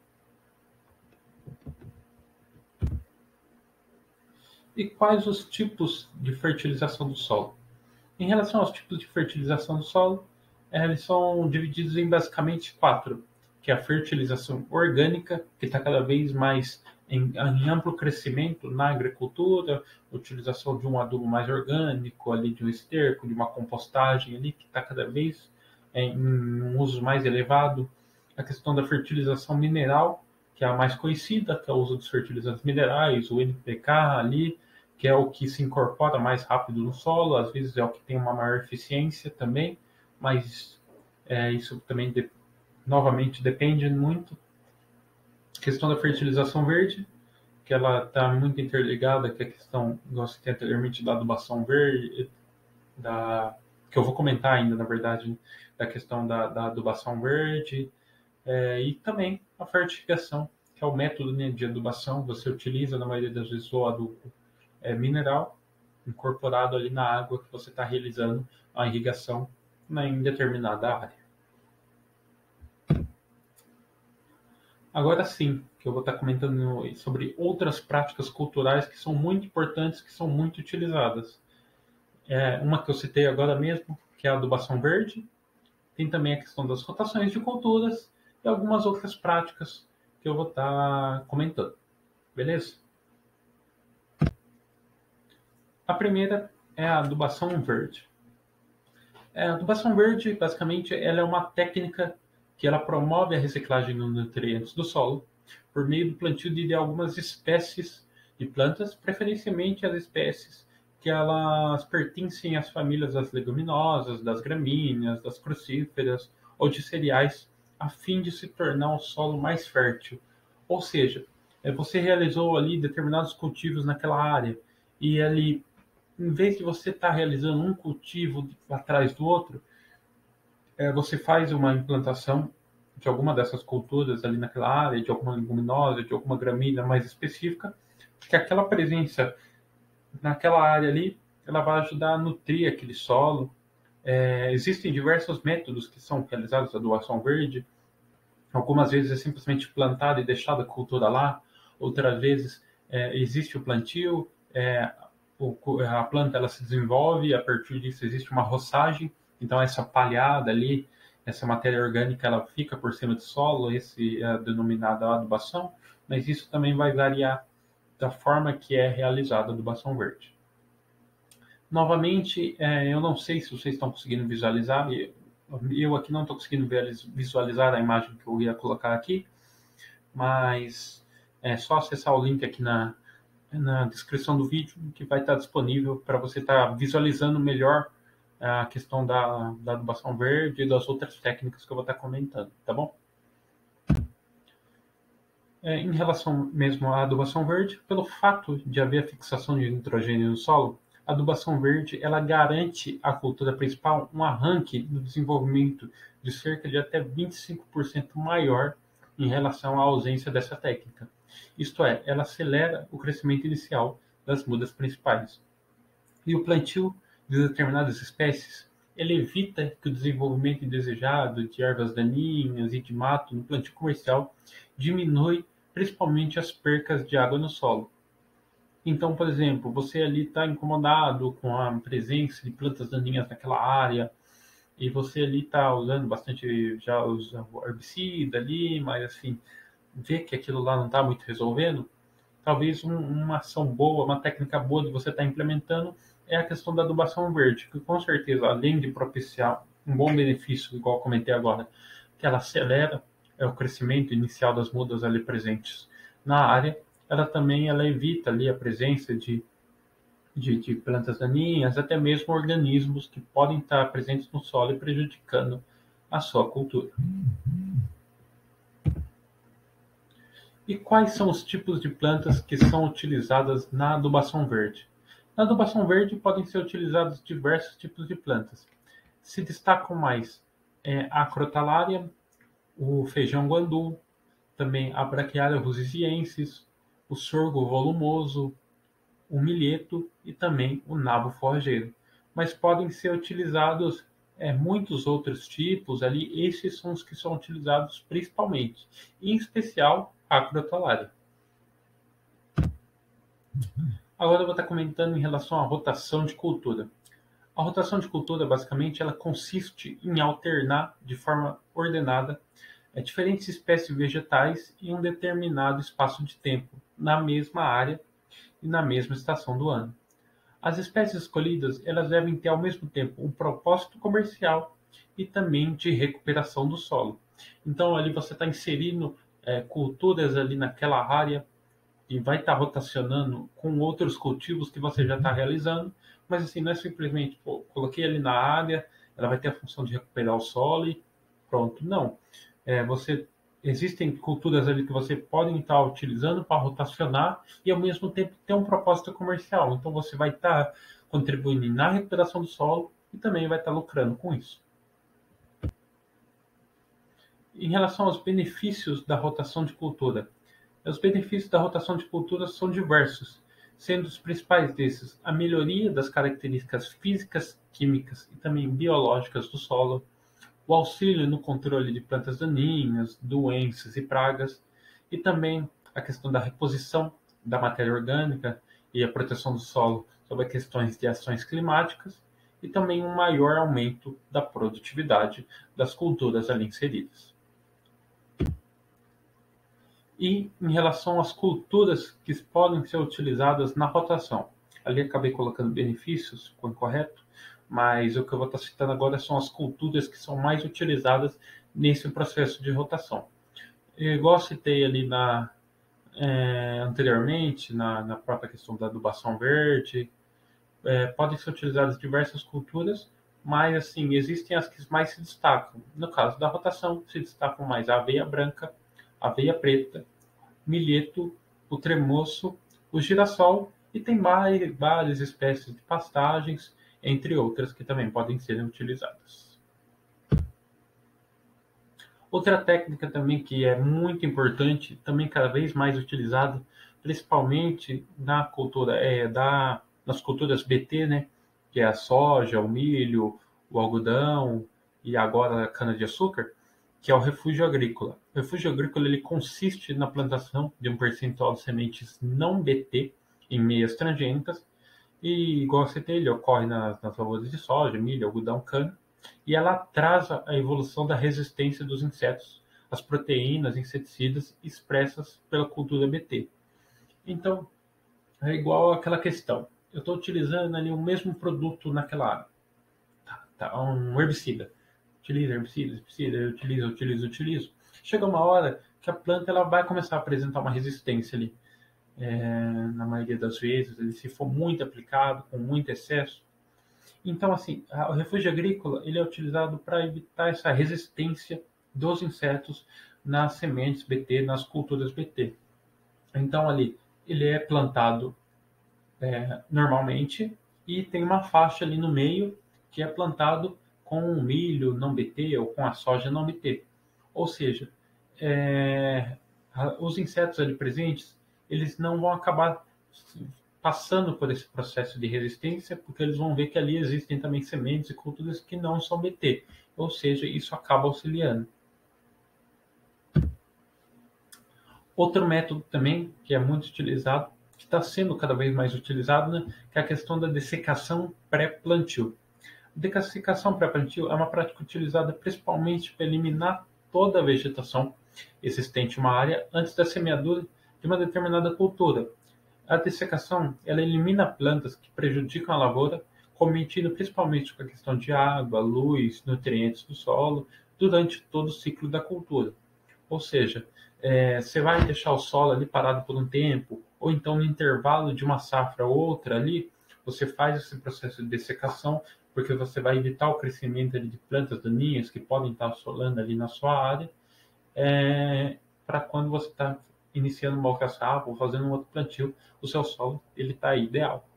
E quais os tipos de fertilização do solo? Em relação aos tipos de fertilização do solo, eles são divididos em basicamente quatro, que é a fertilização orgânica, que está cada vez mais em amplo crescimento na agricultura, utilização de um adubo mais orgânico, ali de um esterco, de uma compostagem ali, que está cada vez em um uso mais elevado. A questão da fertilização mineral, que é a mais conhecida, que é o uso dos fertilizantes minerais, o NPK ali, que é o que se incorpora mais rápido no solo, às vezes é o que tem uma maior eficiência também, mas isso também, novamente, depende muito. A questão da fertilização verde, que ela está muito interligada com a questão, igual você tem anteriormente, da adubação verde, que eu vou comentar ainda, na verdade, né, da questão da adubação verde, e também a fertigação, que é o método, né, de adubação. Você utiliza, na maioria das vezes, o adubo mineral incorporado ali na água que você está realizando a irrigação em determinada área. Agora sim, que eu vou estar comentando sobre outras práticas culturais que são muito importantes, que são muito utilizadas. Uma que eu citei agora mesmo, que é a adubação verde. Tem também a questão das rotações de culturas e algumas outras práticas que eu vou estar comentando. Beleza? A primeira é a adubação verde. A adubação verde, basicamente, ela é uma técnica que ela promove a reciclagem dos nutrientes do solo por meio do plantio de algumas espécies de plantas, preferencialmente as espécies que elas pertencem às famílias das leguminosas, das gramíneas, das crucíferas ou de cereais, a fim de se tornar um solo mais fértil. Ou seja, você realizou ali determinados cultivos naquela área e ali, em vez de você estar realizando um cultivo atrás do outro, você faz uma implantação de alguma dessas culturas ali naquela área, de alguma leguminosa, de alguma gramínea mais específica, que aquela presença naquela área ali, ela vai ajudar a nutrir aquele solo. Existem diversos métodos que são realizados a adubação verde. Algumas vezes é simplesmente plantada e deixada a cultura lá, outras vezes existe o plantio, a planta ela se desenvolve, a partir disso existe uma roçagem, então essa palhada ali, essa matéria orgânica, ela fica por cima do solo, esse é denominada adubação, mas isso também vai variar da forma que é realizada a adubação verde. Novamente, eu não sei se vocês estão conseguindo visualizar, eu aqui não estou conseguindo visualizar a imagem que eu ia colocar aqui, mas é só acessar o link aqui na descrição do vídeo, que vai estar disponível para você estar visualizando melhor a questão da adubação verde e das outras técnicas que eu vou estar comentando, tá bom? Em relação mesmo à adubação verde, pelo fato de haver a fixação de nitrogênio no solo, a adubação verde ela garante à cultura principal um arranque no desenvolvimento de cerca de até 25% maior em relação à ausência dessa técnica. Isto é, ela acelera o crescimento inicial das mudas principais. E o plantio de determinadas espécies, ele evita que o desenvolvimento indesejado de ervas daninhas e de mato no plantio comercial diminui principalmente as percas de água no solo. Então, por exemplo, você ali está incomodado com a presença de plantas daninhas naquela área, e você ali está usando bastante, já usa o herbicida ali, mas assim, vê que aquilo lá não está muito resolvendo, talvez uma ação boa, uma técnica boa de você estar implementando é a questão da adubação verde, que com certeza, além de propiciar um bom benefício, igual eu comentei agora, que ela acelera o crescimento inicial das mudas ali presentes na área, ela evita ali a presença de plantas daninhas, até mesmo organismos que podem estar presentes no solo e prejudicando a sua cultura. E quais são os tipos de plantas que são utilizadas na adubação verde? Na adubação verde podem ser utilizados diversos tipos de plantas. Se destacam mais a crotalária, o feijão guandu, também a braquiária rusisiensis, o sorgo volumoso, o milheto e também o nabo forrageiro. Mas podem ser utilizados muitos outros tipos ali, esses são os que são utilizados principalmente, em especial a crotalária. Agora eu vou estar comentando em relação à rotação de cultura. A rotação de cultura, basicamente, ela consiste em alternar de forma ordenada diferentes espécies vegetais em um determinado espaço de tempo, na mesma área e na mesma estação do ano. As espécies escolhidas, elas devem ter ao mesmo tempo um propósito comercial e também de recuperação do solo. Então ali você está inserindo culturas ali naquela área e vai estar rotacionando com outros cultivos que você já está realizando, mas assim, não é simplesmente, pô, coloquei ali na área, ela vai ter a função de recuperar o solo e pronto. Não. Você existem culturas ali que você pode estar utilizando para rotacionar e ao mesmo tempo ter um propósito comercial. Então você vai estar contribuindo na recuperação do solo e também vai estar lucrando com isso. Em relação aos benefícios da rotação de cultura, os benefícios da rotação de culturas são diversos, sendo os principais desses a melhoria das características físicas, químicas e também biológicas do solo, o auxílio no controle de plantas daninhas, doenças e pragas, e também a questão da reposição da matéria orgânica e a proteção do solo sobre questões de ações climáticas, e também um maior aumento da produtividade das culturas ali inseridas. E em relação às culturas que podem ser utilizadas na rotação. Ali acabei colocando benefícios, quando correto, mas o que eu vou estar citando agora são as culturas que são mais utilizadas nesse processo de rotação. Igual citei ali anteriormente, na própria questão da adubação verde, podem ser utilizadas diversas culturas, mas assim, existem as que mais se destacam. No caso da rotação, se destacam mais a aveia branca, aveia preta, milheto, o tremoço, o girassol e tem várias espécies de pastagens, entre outras que também podem ser utilizadas. Outra técnica também que é muito importante, também cada vez mais utilizada, principalmente na cultura nas culturas BT, né, que é a soja, o milho, o algodão e agora a cana-de-açúcar, que é o refúgio agrícola. O refúgio agrícola ele consiste na plantação de um percentual de sementes não BT em meias transgênicas, e igual eu citei, ele ocorre nas lavouras de soja, milho, algodão, cana, e ela atrasa a evolução da resistência dos insetos às proteínas inseticidas expressas pela cultura BT. Então, é igual àquela questão. Eu estou utilizando ali o mesmo produto naquela área. Tá, um herbicida. Utiliza herbicida, utilizo. Chega uma hora que a planta ela vai começar a apresentar uma resistência ali. Na maioria das vezes, ele se for muito aplicado, com muito excesso. Então, assim, o refúgio agrícola ele é utilizado para evitar essa resistência dos insetos nas sementes BT, nas culturas BT. Então, ali, ele é plantado normalmente e tem uma faixa ali no meio que é plantado com o milho não BT ou com a soja não BT. Ou seja, os insetos ali presentes, eles não vão acabar passando por esse processo de resistência, porque eles vão ver que ali existem também sementes e culturas que não são BT, ou seja, isso acaba auxiliando. Outro método também, que é muito utilizado, que está sendo cada vez mais utilizado, né, que é a questão da dessecação pré-plantio. A dessecação pré-plantio é uma prática utilizada principalmente para eliminar toda a vegetação existente em uma área antes da semeadura de uma determinada cultura. A dessecação ela elimina plantas que prejudicam a lavoura, comprometindo principalmente com a questão de água, luz, nutrientes do solo, durante todo o ciclo da cultura. Ou seja, você vai deixar o solo ali parado por um tempo, ou então no intervalo de uma safra ou outra ali, você faz esse processo de dessecação, porque você vai evitar o crescimento ali de plantas daninhas que podem estar assolando ali na sua área, para quando você está iniciando uma outra safra ou fazendo um outro plantio, o seu solo ele está ideal.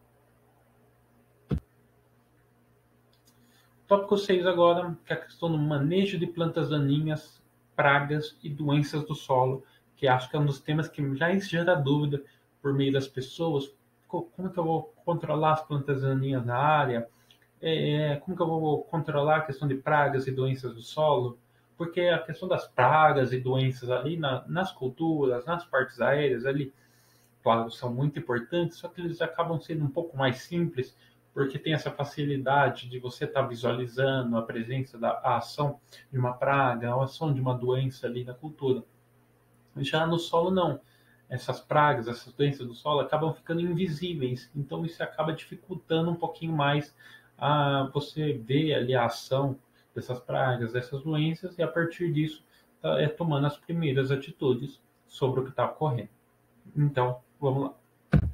Tópico 6 agora, que é a questão do manejo de plantas daninhas, pragas e doenças do solo, que acho que é um dos temas que mais gera dúvida por meio das pessoas. Como que eu vou controlar as plantas daninhas na área? Como que eu vou controlar a questão de pragas e doenças do solo? Porque a questão das pragas e doenças ali nas culturas, nas partes aéreas ali, claro, são muito importantes, só que eles acabam sendo um pouco mais simples, porque tem essa facilidade de você estar visualizando a presença a ação de uma praga, a ação de uma doença ali na cultura. Já no solo, não. Essas pragas, essas doenças do solo acabam ficando invisíveis, então isso acaba dificultando um pouquinho mais a você ver ali a ação dessas pragas, dessas doenças, e a partir disso tomando as primeiras atitudes sobre o que está ocorrendo. Então, vamos lá.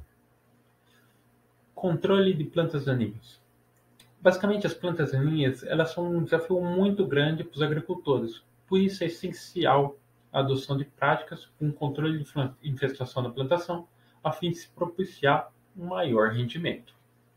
Controle de plantas daninhas. Basicamente, as plantas daninhas elas são um desafio muito grande para os agricultores. Por isso é essencial a adoção de práticas com controle de infestação da plantação, a fim de se propiciar um maior rendimento.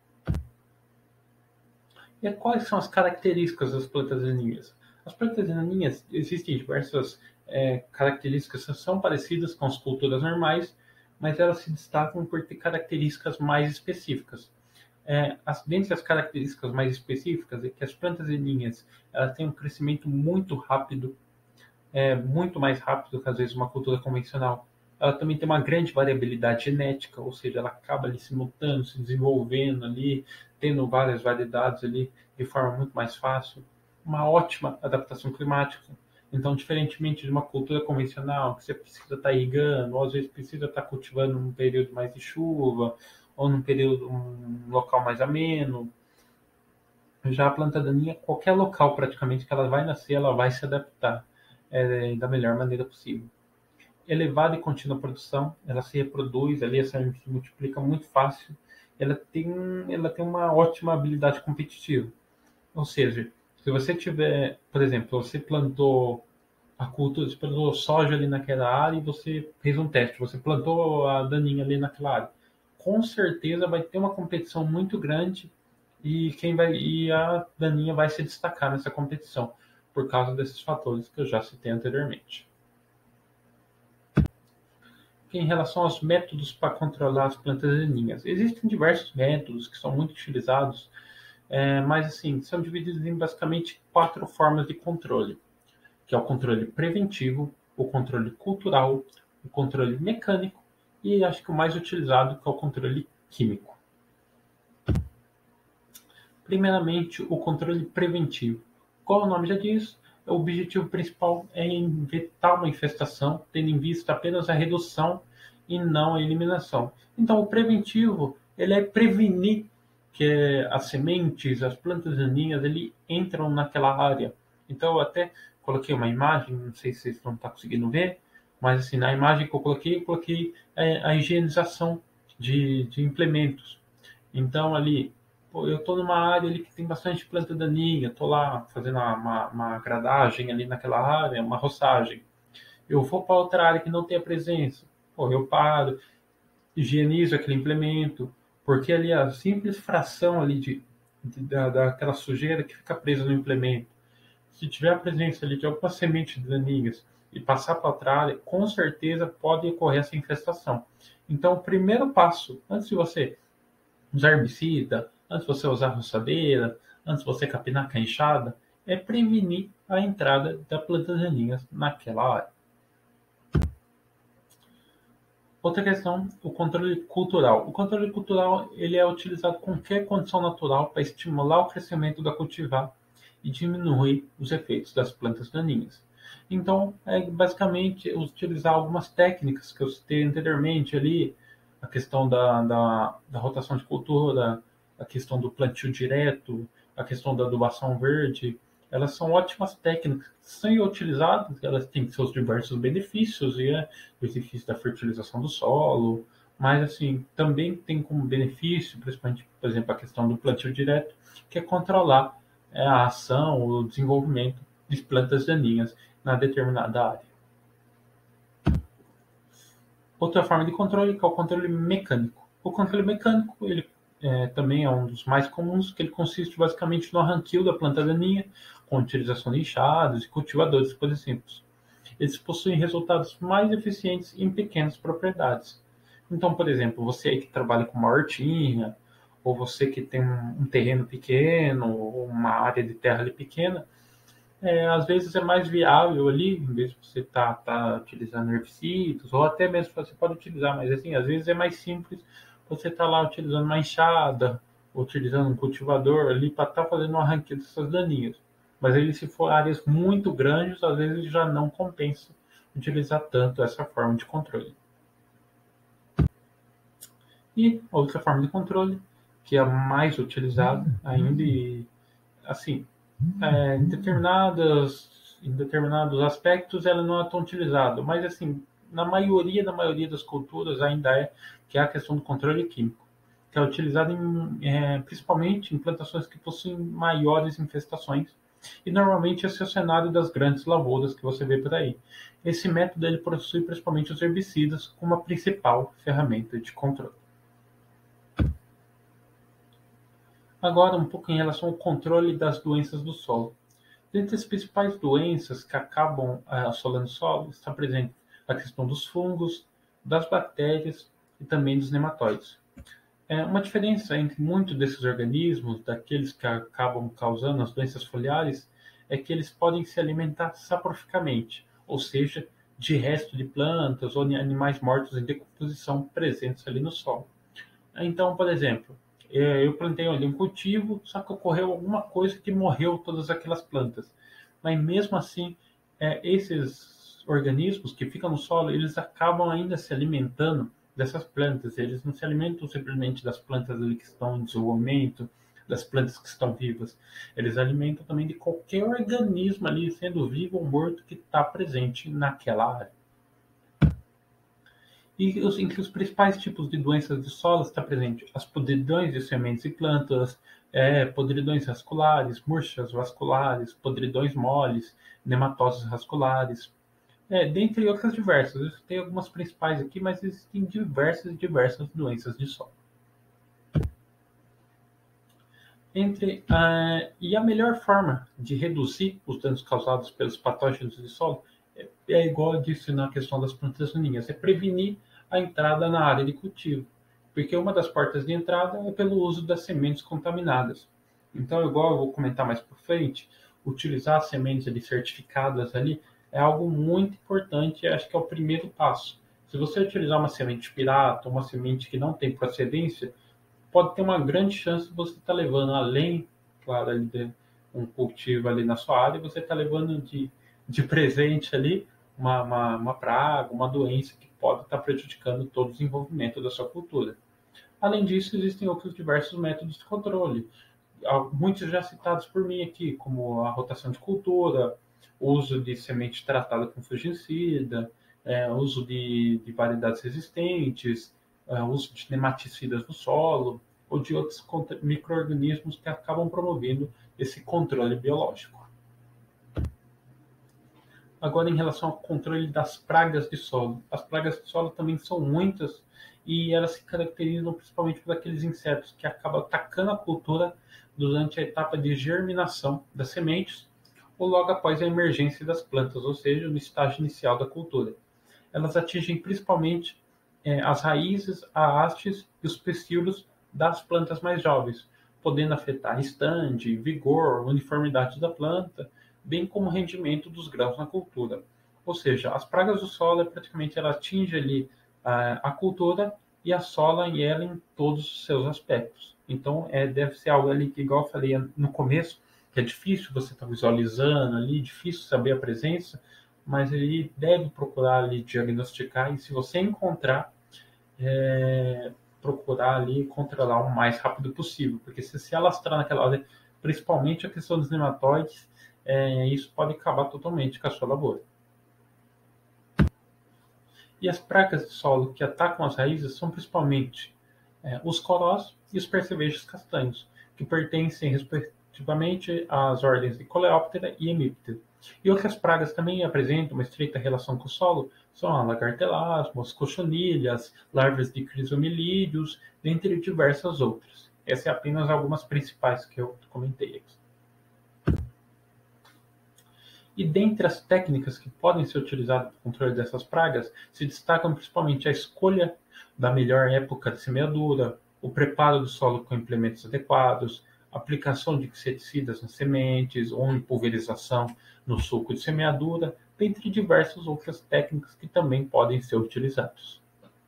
E quais são as características das plantas daninhas? As plantas daninhas existem diversas características que são parecidas com as culturas normais, mas elas se destacam por ter características mais específicas. Dentre as características mais específicas é que as plantas daninhas elas têm um crescimento muito rápido, muito mais rápido que às vezes uma cultura convencional. Ela também tem uma grande variabilidade genética, ou seja, ela acaba ali se mutando, se desenvolvendo ali, tendo várias variedades ali de forma muito mais fácil. Uma ótima adaptação climática. Então, diferentemente de uma cultura convencional, que você precisa estar irrigando, ou às vezes precisa estar cultivando num período mais de chuva, ou num período, um local mais ameno, já a planta daninha, qualquer local praticamente que ela vai nascer, ela vai se adaptar da melhor maneira possível. Elevada e contínua produção, ela se reproduz ali, essa se multiplica muito fácil, ela tem uma ótima habilidade competitiva. Ou seja, se você tiver, por exemplo, você plantou a cultura, você plantou soja ali naquela área e você fez um teste, você plantou a daninha ali naquela área, com certeza vai ter uma competição muito grande e a daninha vai se destacar nessa competição por causa desses fatores que eu já citei anteriormente. Em relação aos métodos para controlar as plantas daninhas, existem diversos métodos que são muito utilizados, mas assim são divididos em basicamente 4 formas de controle, que é o controle preventivo, o controle cultural, o controle mecânico e acho que o mais utilizado que é o controle químico. Primeiramente, o controle preventivo. Como o nome já diz, o objetivo principal é evitar uma infestação, tendo em vista apenas a redução e não a eliminação. Então, o preventivo ele é prevenir que as sementes, as plantas daninhas, ele entram naquela área. Então, eu até coloquei uma imagem, não sei se vocês vão estar conseguindo ver, mas assim, na imagem que eu coloquei a higienização de implementos. Então, ali, eu estou numa área ali que tem bastante planta daninha, estou lá fazendo uma gradagem ali naquela área, uma roçagem. Eu vou para outra área que não tem a presença. Eu paro, higienizo aquele implemento, porque ali a simples fração ali daquela sujeira que fica presa no implemento. Se tiver a presença ali de algumas sementes daninhas e passar para outra área, com certeza pode ocorrer essa infestação. Então, o primeiro passo, antes de você usar herbicida, antes de você usar roçadeira, antes de você capinar com a enxada, é prevenir a entrada da planta daninha naquela área. Outra questão, o controle cultural. O controle cultural ele é utilizado em qualquer condição natural para estimular o crescimento da cultivar e diminuir os efeitos das plantas daninhas. Então, é basicamente utilizar algumas técnicas que eu citei anteriormente ali, a questão da rotação de cultura, a questão do plantio direto, a questão da adubação verde. Elas são ótimas técnicas, são utilizadas, elas têm seus diversos benefícios, e benefício da fertilização do solo, mas assim, também tem como benefício, principalmente, por exemplo, a questão do plantio direto, que é controlar a ação, o desenvolvimento de plantas daninhas na determinada área. Outra forma de controle que é o controle mecânico. O controle mecânico, ele também é um dos mais comuns, que ele consiste basicamente no arranquio da planta daninha, com utilização de enxadas e cultivadores, por exemplo. Eles possuem resultados mais eficientes em pequenas propriedades. Então, por exemplo, você aí que trabalha com uma hortinha, ou você que tem um terreno pequeno, ou uma área de terra ali pequena, às vezes é mais viável ali, em vez de você tá utilizando herbicidas, ou até mesmo você pode utilizar, mas assim, às vezes é mais simples você estar lá utilizando uma enxada, utilizando um cultivador ali para estar fazendo um arranque dessas daninhas. Mas ele, se for áreas muito grandes, às vezes já não compensa utilizar tanto essa forma de controle. E a outra forma de controle, que é a mais utilizada ainda, e assim, em determinados aspectos ela não é tão utilizada, mas assim, na maioria das culturas ainda que é a questão do controle químico, que é utilizado principalmente em plantações que possuem maiores infestações, e normalmente esse é o cenário das grandes lavouras que você vê por aí. Esse método ele possui principalmente os herbicidas como a principal ferramenta de controle. Agora, um pouco em relação ao controle das doenças do solo. Dentre as principais doenças que acabam assolando o solo, está presente a questão dos fungos, das bactérias e também dos nematóides. Uma diferença entre muitos desses organismos, daqueles que acabam causando as doenças foliares, é que eles podem se alimentar saproficamente, ou seja, de resto de plantas ou de animais mortos em decomposição presentes ali no solo. Então, por exemplo, eu plantei ali um cultivo, só que ocorreu alguma coisa que morreu todas aquelas plantas. Mas mesmo assim, esses organismos que ficam no solo, eles acabam ainda se alimentando dessas plantas. Eles não se alimentam simplesmente das plantas ali que estão em desenvolvimento, das plantas que estão vivas. Eles alimentam também de qualquer organismo ali, sendo vivo ou morto, que está presente naquela área. E entre os principais tipos de doenças de solo está presente as podridões de sementes e plantas, podridões vasculares, murchas vasculares, podridões moles, nematoses vasculares, dentre outras diversas. Eu tenho algumas principais aqui, mas existem diversas doenças de solo. E a melhor forma de reduzir os danos causados pelos patógenos de solo é igual eu disse na questão das plantas daninhas, é prevenir a entrada na área de cultivo, porque uma das portas de entrada é pelo uso das sementes contaminadas. Então, igual eu vou comentar mais por frente, utilizar sementes ali certificadas ali é algo muito importante, e acho que é o primeiro passo. Se você utilizar uma semente pirata, uma semente que não tem procedência, pode ter uma grande chance de você estar levando, além, claro, ali de um cultivo ali na sua área, você está levando de presente ali uma praga, uma doença que pode estar prejudicando todo o desenvolvimento da sua cultura. Além disso, existem outros diversos métodos de controle, muitos já citados por mim aqui, como a rotação de cultura, o uso de semente tratada com fungicida, uso de variedades resistentes, uso de nematicidas no solo, ou de outros micro-organismos que acabam promovendo esse controle biológico. Agora, em relação ao controle das pragas de solo. As pragas de solo também são muitas e elas se caracterizam principalmente por aqueles insetos que acabam atacando a cultura durante a etapa de germinação das sementes ou logo após a emergência das plantas, ou seja, no estágio inicial da cultura. Elas atingem principalmente as raízes, a hastes e os pecíolos das plantas mais jovens, podendo afetar estande, vigor, uniformidade da planta, bem como o rendimento dos grãos na cultura. Ou seja, as pragas do solo praticamente ela atinge ali a cultura e assola ela em todos os seus aspectos. Então, deve ser algo ali que, igual eu falei no começo, que é difícil você estar visualizando ali, difícil saber a presença, mas ele deve procurar ali diagnosticar e se você encontrar, procurar ali controlar o mais rápido possível, porque se alastrar naquela hora, principalmente a questão dos nematóides, isso pode acabar totalmente com a sua lavoura. E as pragas de solo que atacam as raízes são principalmente os corós e os percevejos castanhos, que pertencem respectivamente às ordens de Coleóptera e Hemiptera. E outras pragas também apresentam uma estreita relação com o solo, são a lagartelasma, as cochonilhas, larvas de crisomilídeos, dentre diversas outras. Essas são apenas algumas principais que eu comentei aqui. E dentre as técnicas que podem ser utilizadas para o controle dessas pragas, se destacam principalmente a escolha da melhor época de semeadura, o preparo do solo com implementos adequados, aplicação de inseticidas nas sementes ou em pulverização no suco de semeadura, dentre diversas outras técnicas que também podem ser utilizadas.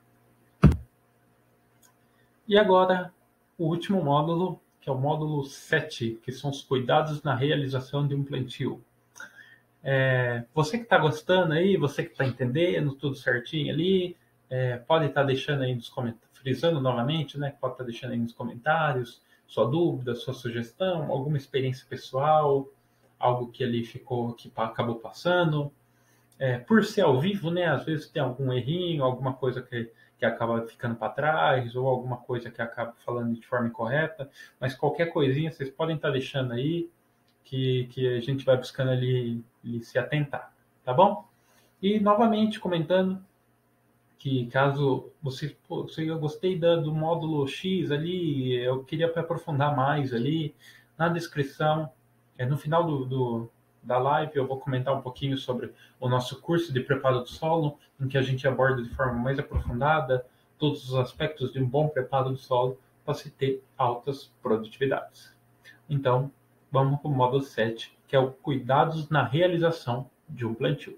E agora, o último módulo, que é o módulo 7, que são os cuidados na realização de um plantio. Você que está gostando aí, você que está entendendo tudo certinho ali, pode estar deixando aí nos comentários, frisando novamente, né? Pode estar deixando aí nos comentários sua dúvida, sua sugestão, alguma experiência pessoal, algo que ali ficou, que acabou passando. Por ser ao vivo, né? Às vezes tem algum errinho, alguma coisa que acaba ficando para trás, ou alguma coisa que acaba falando de forma incorreta, mas qualquer coisinha vocês podem estar deixando aí, que a gente vai buscando ali se atentar, tá bom? E novamente comentando que caso você, eu gostei do módulo X ali, eu queria aprofundar mais ali, na descrição, no final da live eu vou comentar um pouquinho sobre o nosso curso de preparo do solo, em que a gente aborda de forma mais aprofundada todos os aspectos de um bom preparo do solo para se ter altas produtividades. Então, vamos para o módulo 7, que é o cuidados na realização de um plantio.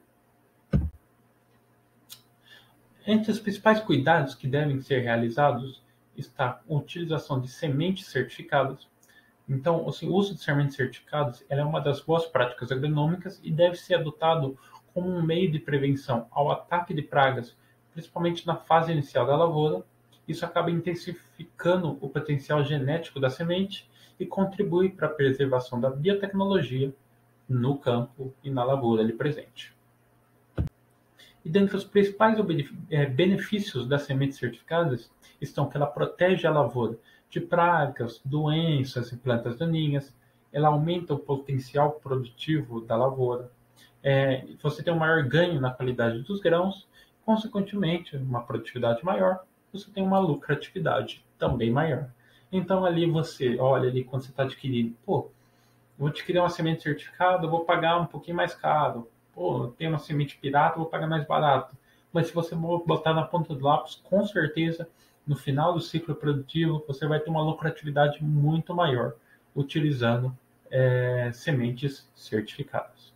Entre os principais cuidados que devem ser realizados está a utilização de sementes certificadas. Então, assim, o uso de sementes certificadas é uma das boas práticas agronômicas e deve ser adotado como um meio de prevenção ao ataque de pragas, principalmente na fase inicial da lavoura. Isso acaba intensificando o potencial genético da semente e contribui para a preservação da biotecnologia no campo e na lavoura ali presente. E dentre os principais benefícios das sementes certificadas estão que ela protege a lavoura de pragas, doenças e plantas daninhas, ela aumenta o potencial produtivo da lavoura, você tem um maior ganho na qualidade dos grãos, consequentemente, uma produtividade maior, você tem uma lucratividade também maior. Então ali você olha ali quando você está adquirindo, vou adquirir uma semente certificada, eu vou pagar um pouquinho mais caro. Tem uma semente pirata, eu vou pagar mais barato. Mas se você botar na ponta do lápis, com certeza, no final do ciclo produtivo, você vai ter uma lucratividade muito maior utilizando sementes certificadas.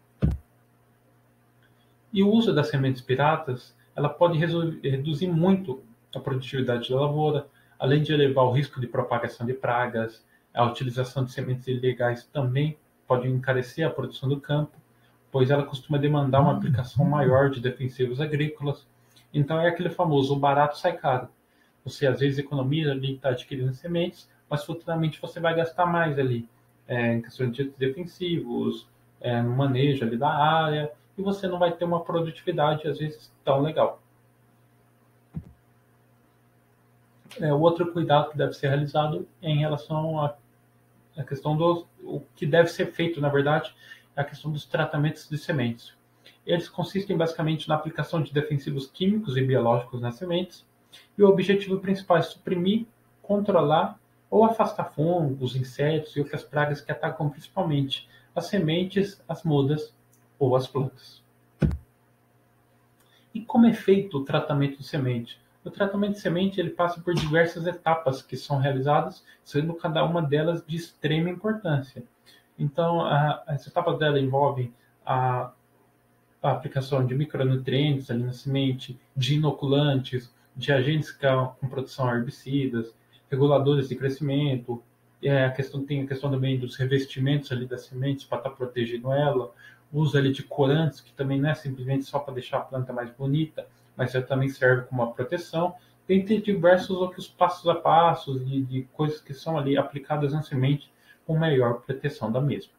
E o uso das sementes piratas, ela pode reduzir muito a produtividade da lavoura, além de elevar o risco de propagação de pragas. A utilização de sementes ilegais também pode encarecer a produção do campo, pois ela costuma demandar uma aplicação maior de defensivos agrícolas. Então é aquele famoso, o barato sai caro. Você às vezes economiza ali, está adquirindo sementes, mas futuramente você vai gastar mais ali, em questão de defensivos, no manejo ali da área, e você não vai ter uma produtividade às vezes tão legal. O outro cuidado que deve ser realizado é em relação à questão o que deve ser feito, na verdade, é a questão dos tratamentos de sementes. Eles consistem basicamente na aplicação de defensivos químicos e biológicos nas sementes, e o objetivo principal é suprimir, controlar ou afastar fungos, insetos e outras pragas que atacam principalmente as sementes, as mudas ou as plantas. E como é feito o tratamento de semente? O tratamento de semente ele passa por diversas etapas que são realizadas, sendo cada uma delas de extrema importância. Então, as etapas dela envolvem a aplicação de micronutrientes ali na semente, de inoculantes, de agentes com produção herbicidas, reguladores de crescimento, tem a questão também dos revestimentos ali das sementes para estar protegendo ela, o uso ali de corantes, que também não é simplesmente só para deixar a planta mais bonita, mas também serve como uma proteção, dentre diversos outros passos a passos de coisas que são ali aplicadas na semente com maior proteção da mesma.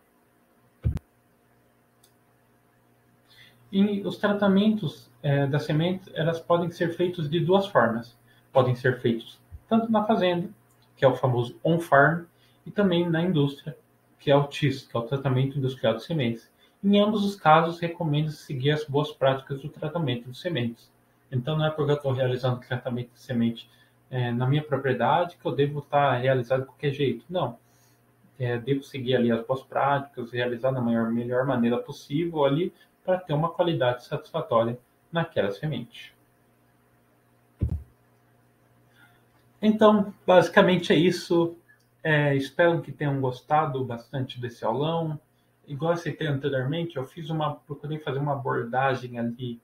E os tratamentos das sementes, elas podem ser feitos de duas formas. Podem ser feitos tanto na fazenda, que é o famoso on-farm, e também na indústria, que é o TIS, que é o tratamento industrial de sementes. Em ambos os casos, recomendo seguir as boas práticas do tratamento de sementes. Então, não é porque eu estou realizando tratamento de semente na minha propriedade que eu devo estar realizando de qualquer jeito. Não. Devo seguir ali as boas práticas, realizar da melhor maneira possível ali para ter uma qualidade satisfatória naquela semente. Então, basicamente é isso. Espero que tenham gostado bastante desse aulão. Igual eu citei anteriormente, procurei fazer uma abordagem ali,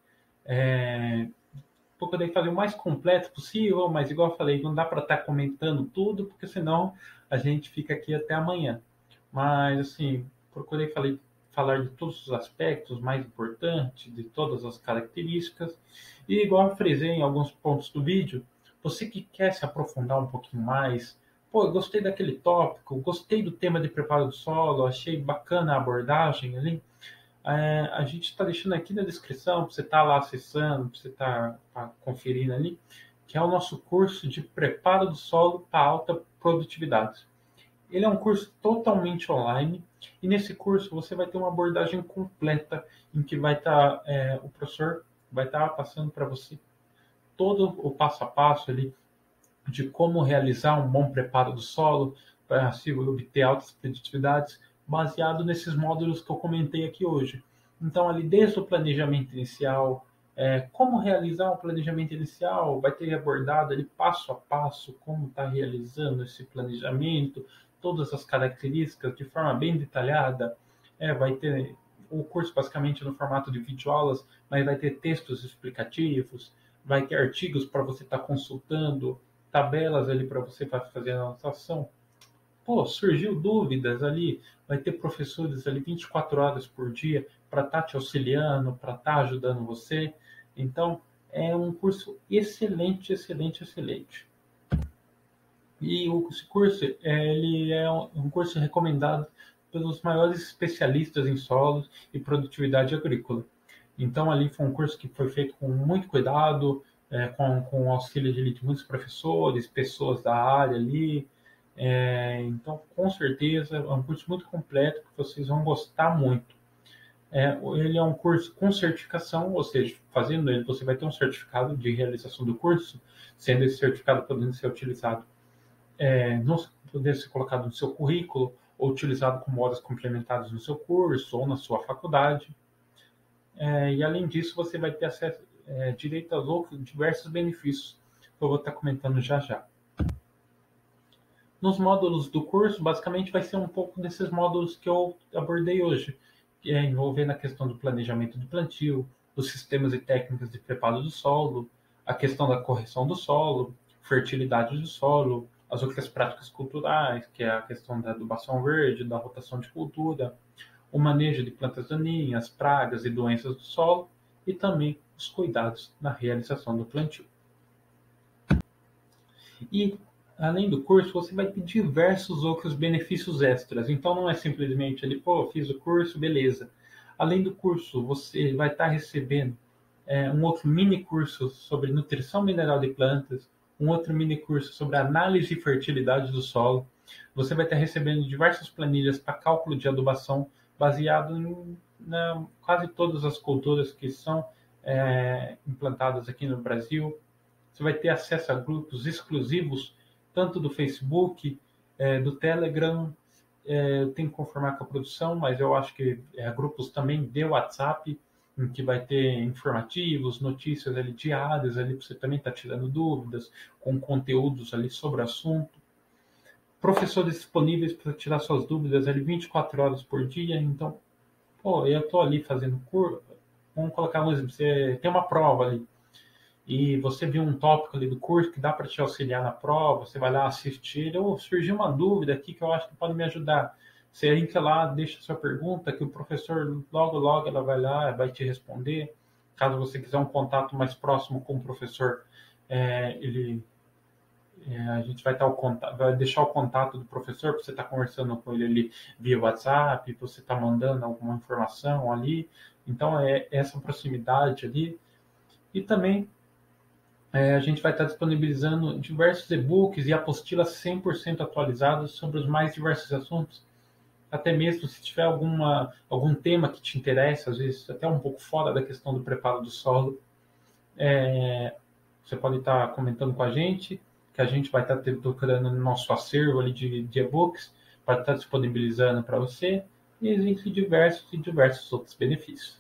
procurei fazer o mais completo possível, mas igual eu falei, não dá para estar comentando tudo, porque senão a gente fica aqui até amanhã. Mas, assim, procurei falar de todos os aspectos mais importantes, de todas as características. E igual eu frisei em alguns pontos do vídeo, você que quer se aprofundar um pouquinho mais, pô, eu gostei daquele tópico, gostei do tema de preparo do solo, achei bacana a abordagem ali. A gente está deixando aqui na descrição, para você estar lá acessando, para você estar conferindo ali, que é o nosso curso de preparo do solo para alta produtividade. Ele é um curso totalmente online e nesse curso você vai ter uma abordagem completa em que o professor vai estar passando para você todo o passo a passo ali de como realizar um bom preparo do solo para obter altas produtividades, baseado nesses módulos que eu comentei aqui hoje. Então, ali desde o planejamento inicial, como realizar um planejamento inicial, vai ter abordado ali passo a passo como está realizando esse planejamento, todas as características de forma bem detalhada. Vai ter o curso basicamente no formato de videoaulas, mas vai ter textos explicativos, vai ter artigos para você estar consultando, tabelas ali para você fazer a anotação. Pô, surgiu dúvidas ali, vai ter professores ali 24 horas por dia para estar te auxiliando, para estar ajudando você. Então, é um curso excelente, excelente, excelente. E esse curso, ele é um curso recomendado pelos maiores especialistas em solos e produtividade agrícola. Então, ali foi um curso que foi feito com muito cuidado, com o auxílio de muitos professores, pessoas da área ali. Então, com certeza, é um curso muito completo que vocês vão gostar muito. Ele é um curso com certificação, ou seja, fazendo ele, você vai ter um certificado de realização do curso, sendo esse certificado podendo ser utilizado, poder ser colocado no seu currículo, ou utilizado como horas complementares no seu curso, ou na sua faculdade. E além disso, você vai ter acesso, direito a diversos benefícios que eu vou estar comentando já já. Nos módulos do curso, basicamente vai ser um pouco desses módulos que eu abordei hoje, que é envolvendo a questão do planejamento do plantio, os sistemas e técnicas de preparo do solo, a questão da correção do solo, fertilidade do solo, as outras práticas culturais, que é a questão da adubação verde, da rotação de cultura, o manejo de plantas daninhas, pragas e doenças do solo e também os cuidados na realização do plantio. E, além do curso, você vai ter diversos outros benefícios extras. Então, não é simplesmente ali, pô, fiz o curso, beleza. Além do curso, você vai estar recebendo um outro mini curso sobre nutrição mineral de plantas, um outro mini curso sobre análise e fertilidade do solo. Você vai estar recebendo diversas planilhas para cálculo de adubação baseado em quase todas as culturas que são implantadas aqui no Brasil. Você vai ter acesso a grupos exclusivos, tanto do Facebook, do Telegram, eu tenho que confirmar com a produção, mas eu acho que grupos também de WhatsApp, em que vai ter informativos, notícias ali diárias, ali para você também estar tirando dúvidas, com conteúdos ali sobre o assunto. Professores disponíveis para tirar suas dúvidas ali 24 horas por dia. Então, pô, eu estou ali fazendo curso, vamos colocar um exemplo, você tem uma prova ali, e você viu um tópico ali do curso que dá para te auxiliar na prova, você vai lá assistir, ou surgiu uma dúvida aqui que eu acho que pode me ajudar. Você entra lá, deixa sua pergunta, que o professor logo ela vai lá, vai te responder. Caso você quiser um contato mais próximo com o professor, ele a gente vai, vai deixar o contato do professor para você estar conversando com ele ali via WhatsApp, você estar mandando alguma informação ali. Então, é essa proximidade ali. E também a gente vai estar disponibilizando diversos e-books e apostilas 100% atualizadas sobre os mais diversos assuntos. Até mesmo se tiver algum tema que te interessa, às vezes até um pouco fora da questão do preparo do solo, você pode estar comentando com a gente, que a gente vai estar procurando no nosso acervo ali de e-books para estar disponibilizando para você. E existem diversos outros benefícios.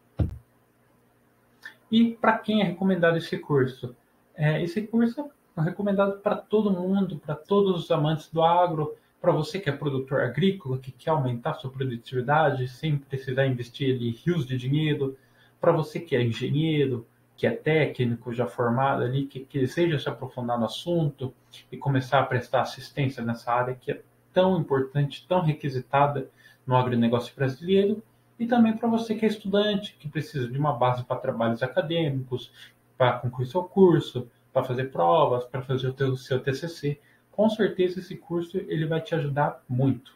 E para quem é recomendado esse curso? Esse curso é recomendado para todo mundo, para todos os amantes do agro, para você que é produtor agrícola, que quer aumentar sua produtividade sem precisar investir ali rios de dinheiro, para você que é engenheiro, que é técnico já formado ali, que deseja se aprofundar no assunto e começar a prestar assistência nessa área que é tão importante, tão requisitada no agronegócio brasileiro, e também para você que é estudante, que precisa de uma base para trabalhos acadêmicos, para concluir seu curso, para fazer provas, para fazer o seu TCC. Com certeza esse curso ele vai te ajudar muito.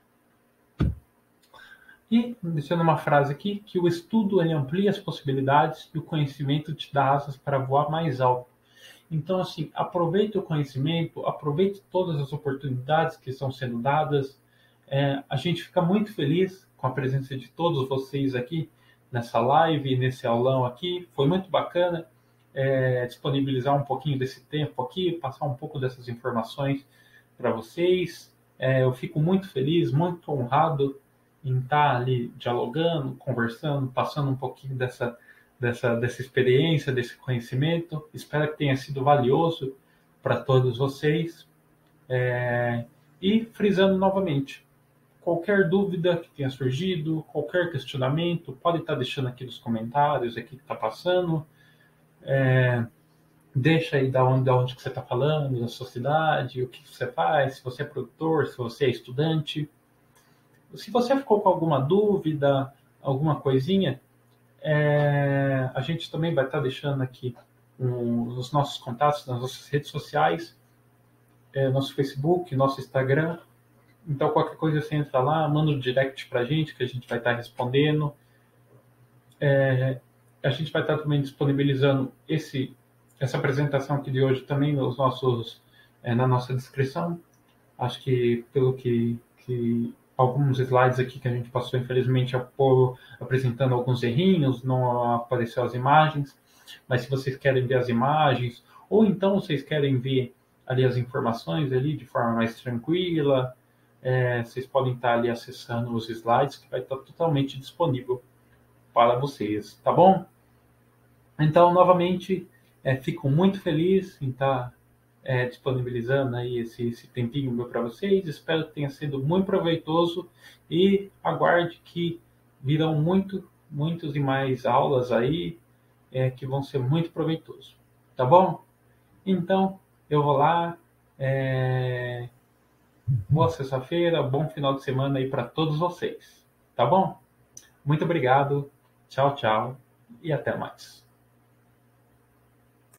E, deixando uma frase aqui, que o estudo ele amplia as possibilidades e o conhecimento te dá asas para voar mais alto. Então, assim, aproveite o conhecimento, aproveite todas as oportunidades que estão sendo dadas. A gente fica muito feliz com a presença de todos vocês aqui nessa live, nesse aulão aqui. Foi muito bacana disponibilizar um pouquinho desse tempo aqui, passar um pouco dessas informações para vocês. Eu fico muito feliz, muito honrado em estar ali dialogando, conversando, passando um pouquinho dessa experiência, desse conhecimento. Espero que tenha sido valioso para todos vocês. E frisando novamente, qualquer dúvida que tenha surgido, qualquer questionamento, pode estar deixando aqui nos comentários, aqui que está passando. Deixa aí da onde que você está falando, da sua cidade, o que você faz, se você é produtor, se você é estudante. Se você ficou com alguma dúvida, alguma coisinha, a gente também vai estar deixando aqui os nossos contatos nas nossas redes sociais, nosso Facebook, nosso Instagram. Então, qualquer coisa você entra lá, manda um direct para a gente, que a gente vai estar respondendo. A gente vai estar também disponibilizando essa apresentação aqui de hoje também nos na nossa descrição. Acho que pelo que alguns slides aqui que a gente passou, infelizmente, apresentando alguns errinhos, não apareceu as imagens, mas se vocês querem ver as imagens, ou então vocês querem ver ali as informações ali de forma mais tranquila, vocês podem estar ali acessando os slides, que vai estar totalmente disponível para vocês, tá bom? Então, novamente, fico muito feliz em estar disponibilizando aí esse tempinho meu para vocês. Espero que tenha sido muito proveitoso e aguarde que virão muitos e mais aulas aí que vão ser muito proveitosos, tá bom? Então, eu vou lá. Boa sexta-feira, bom final de semana aí para todos vocês, tá bom? Muito obrigado, tchau, tchau e até mais.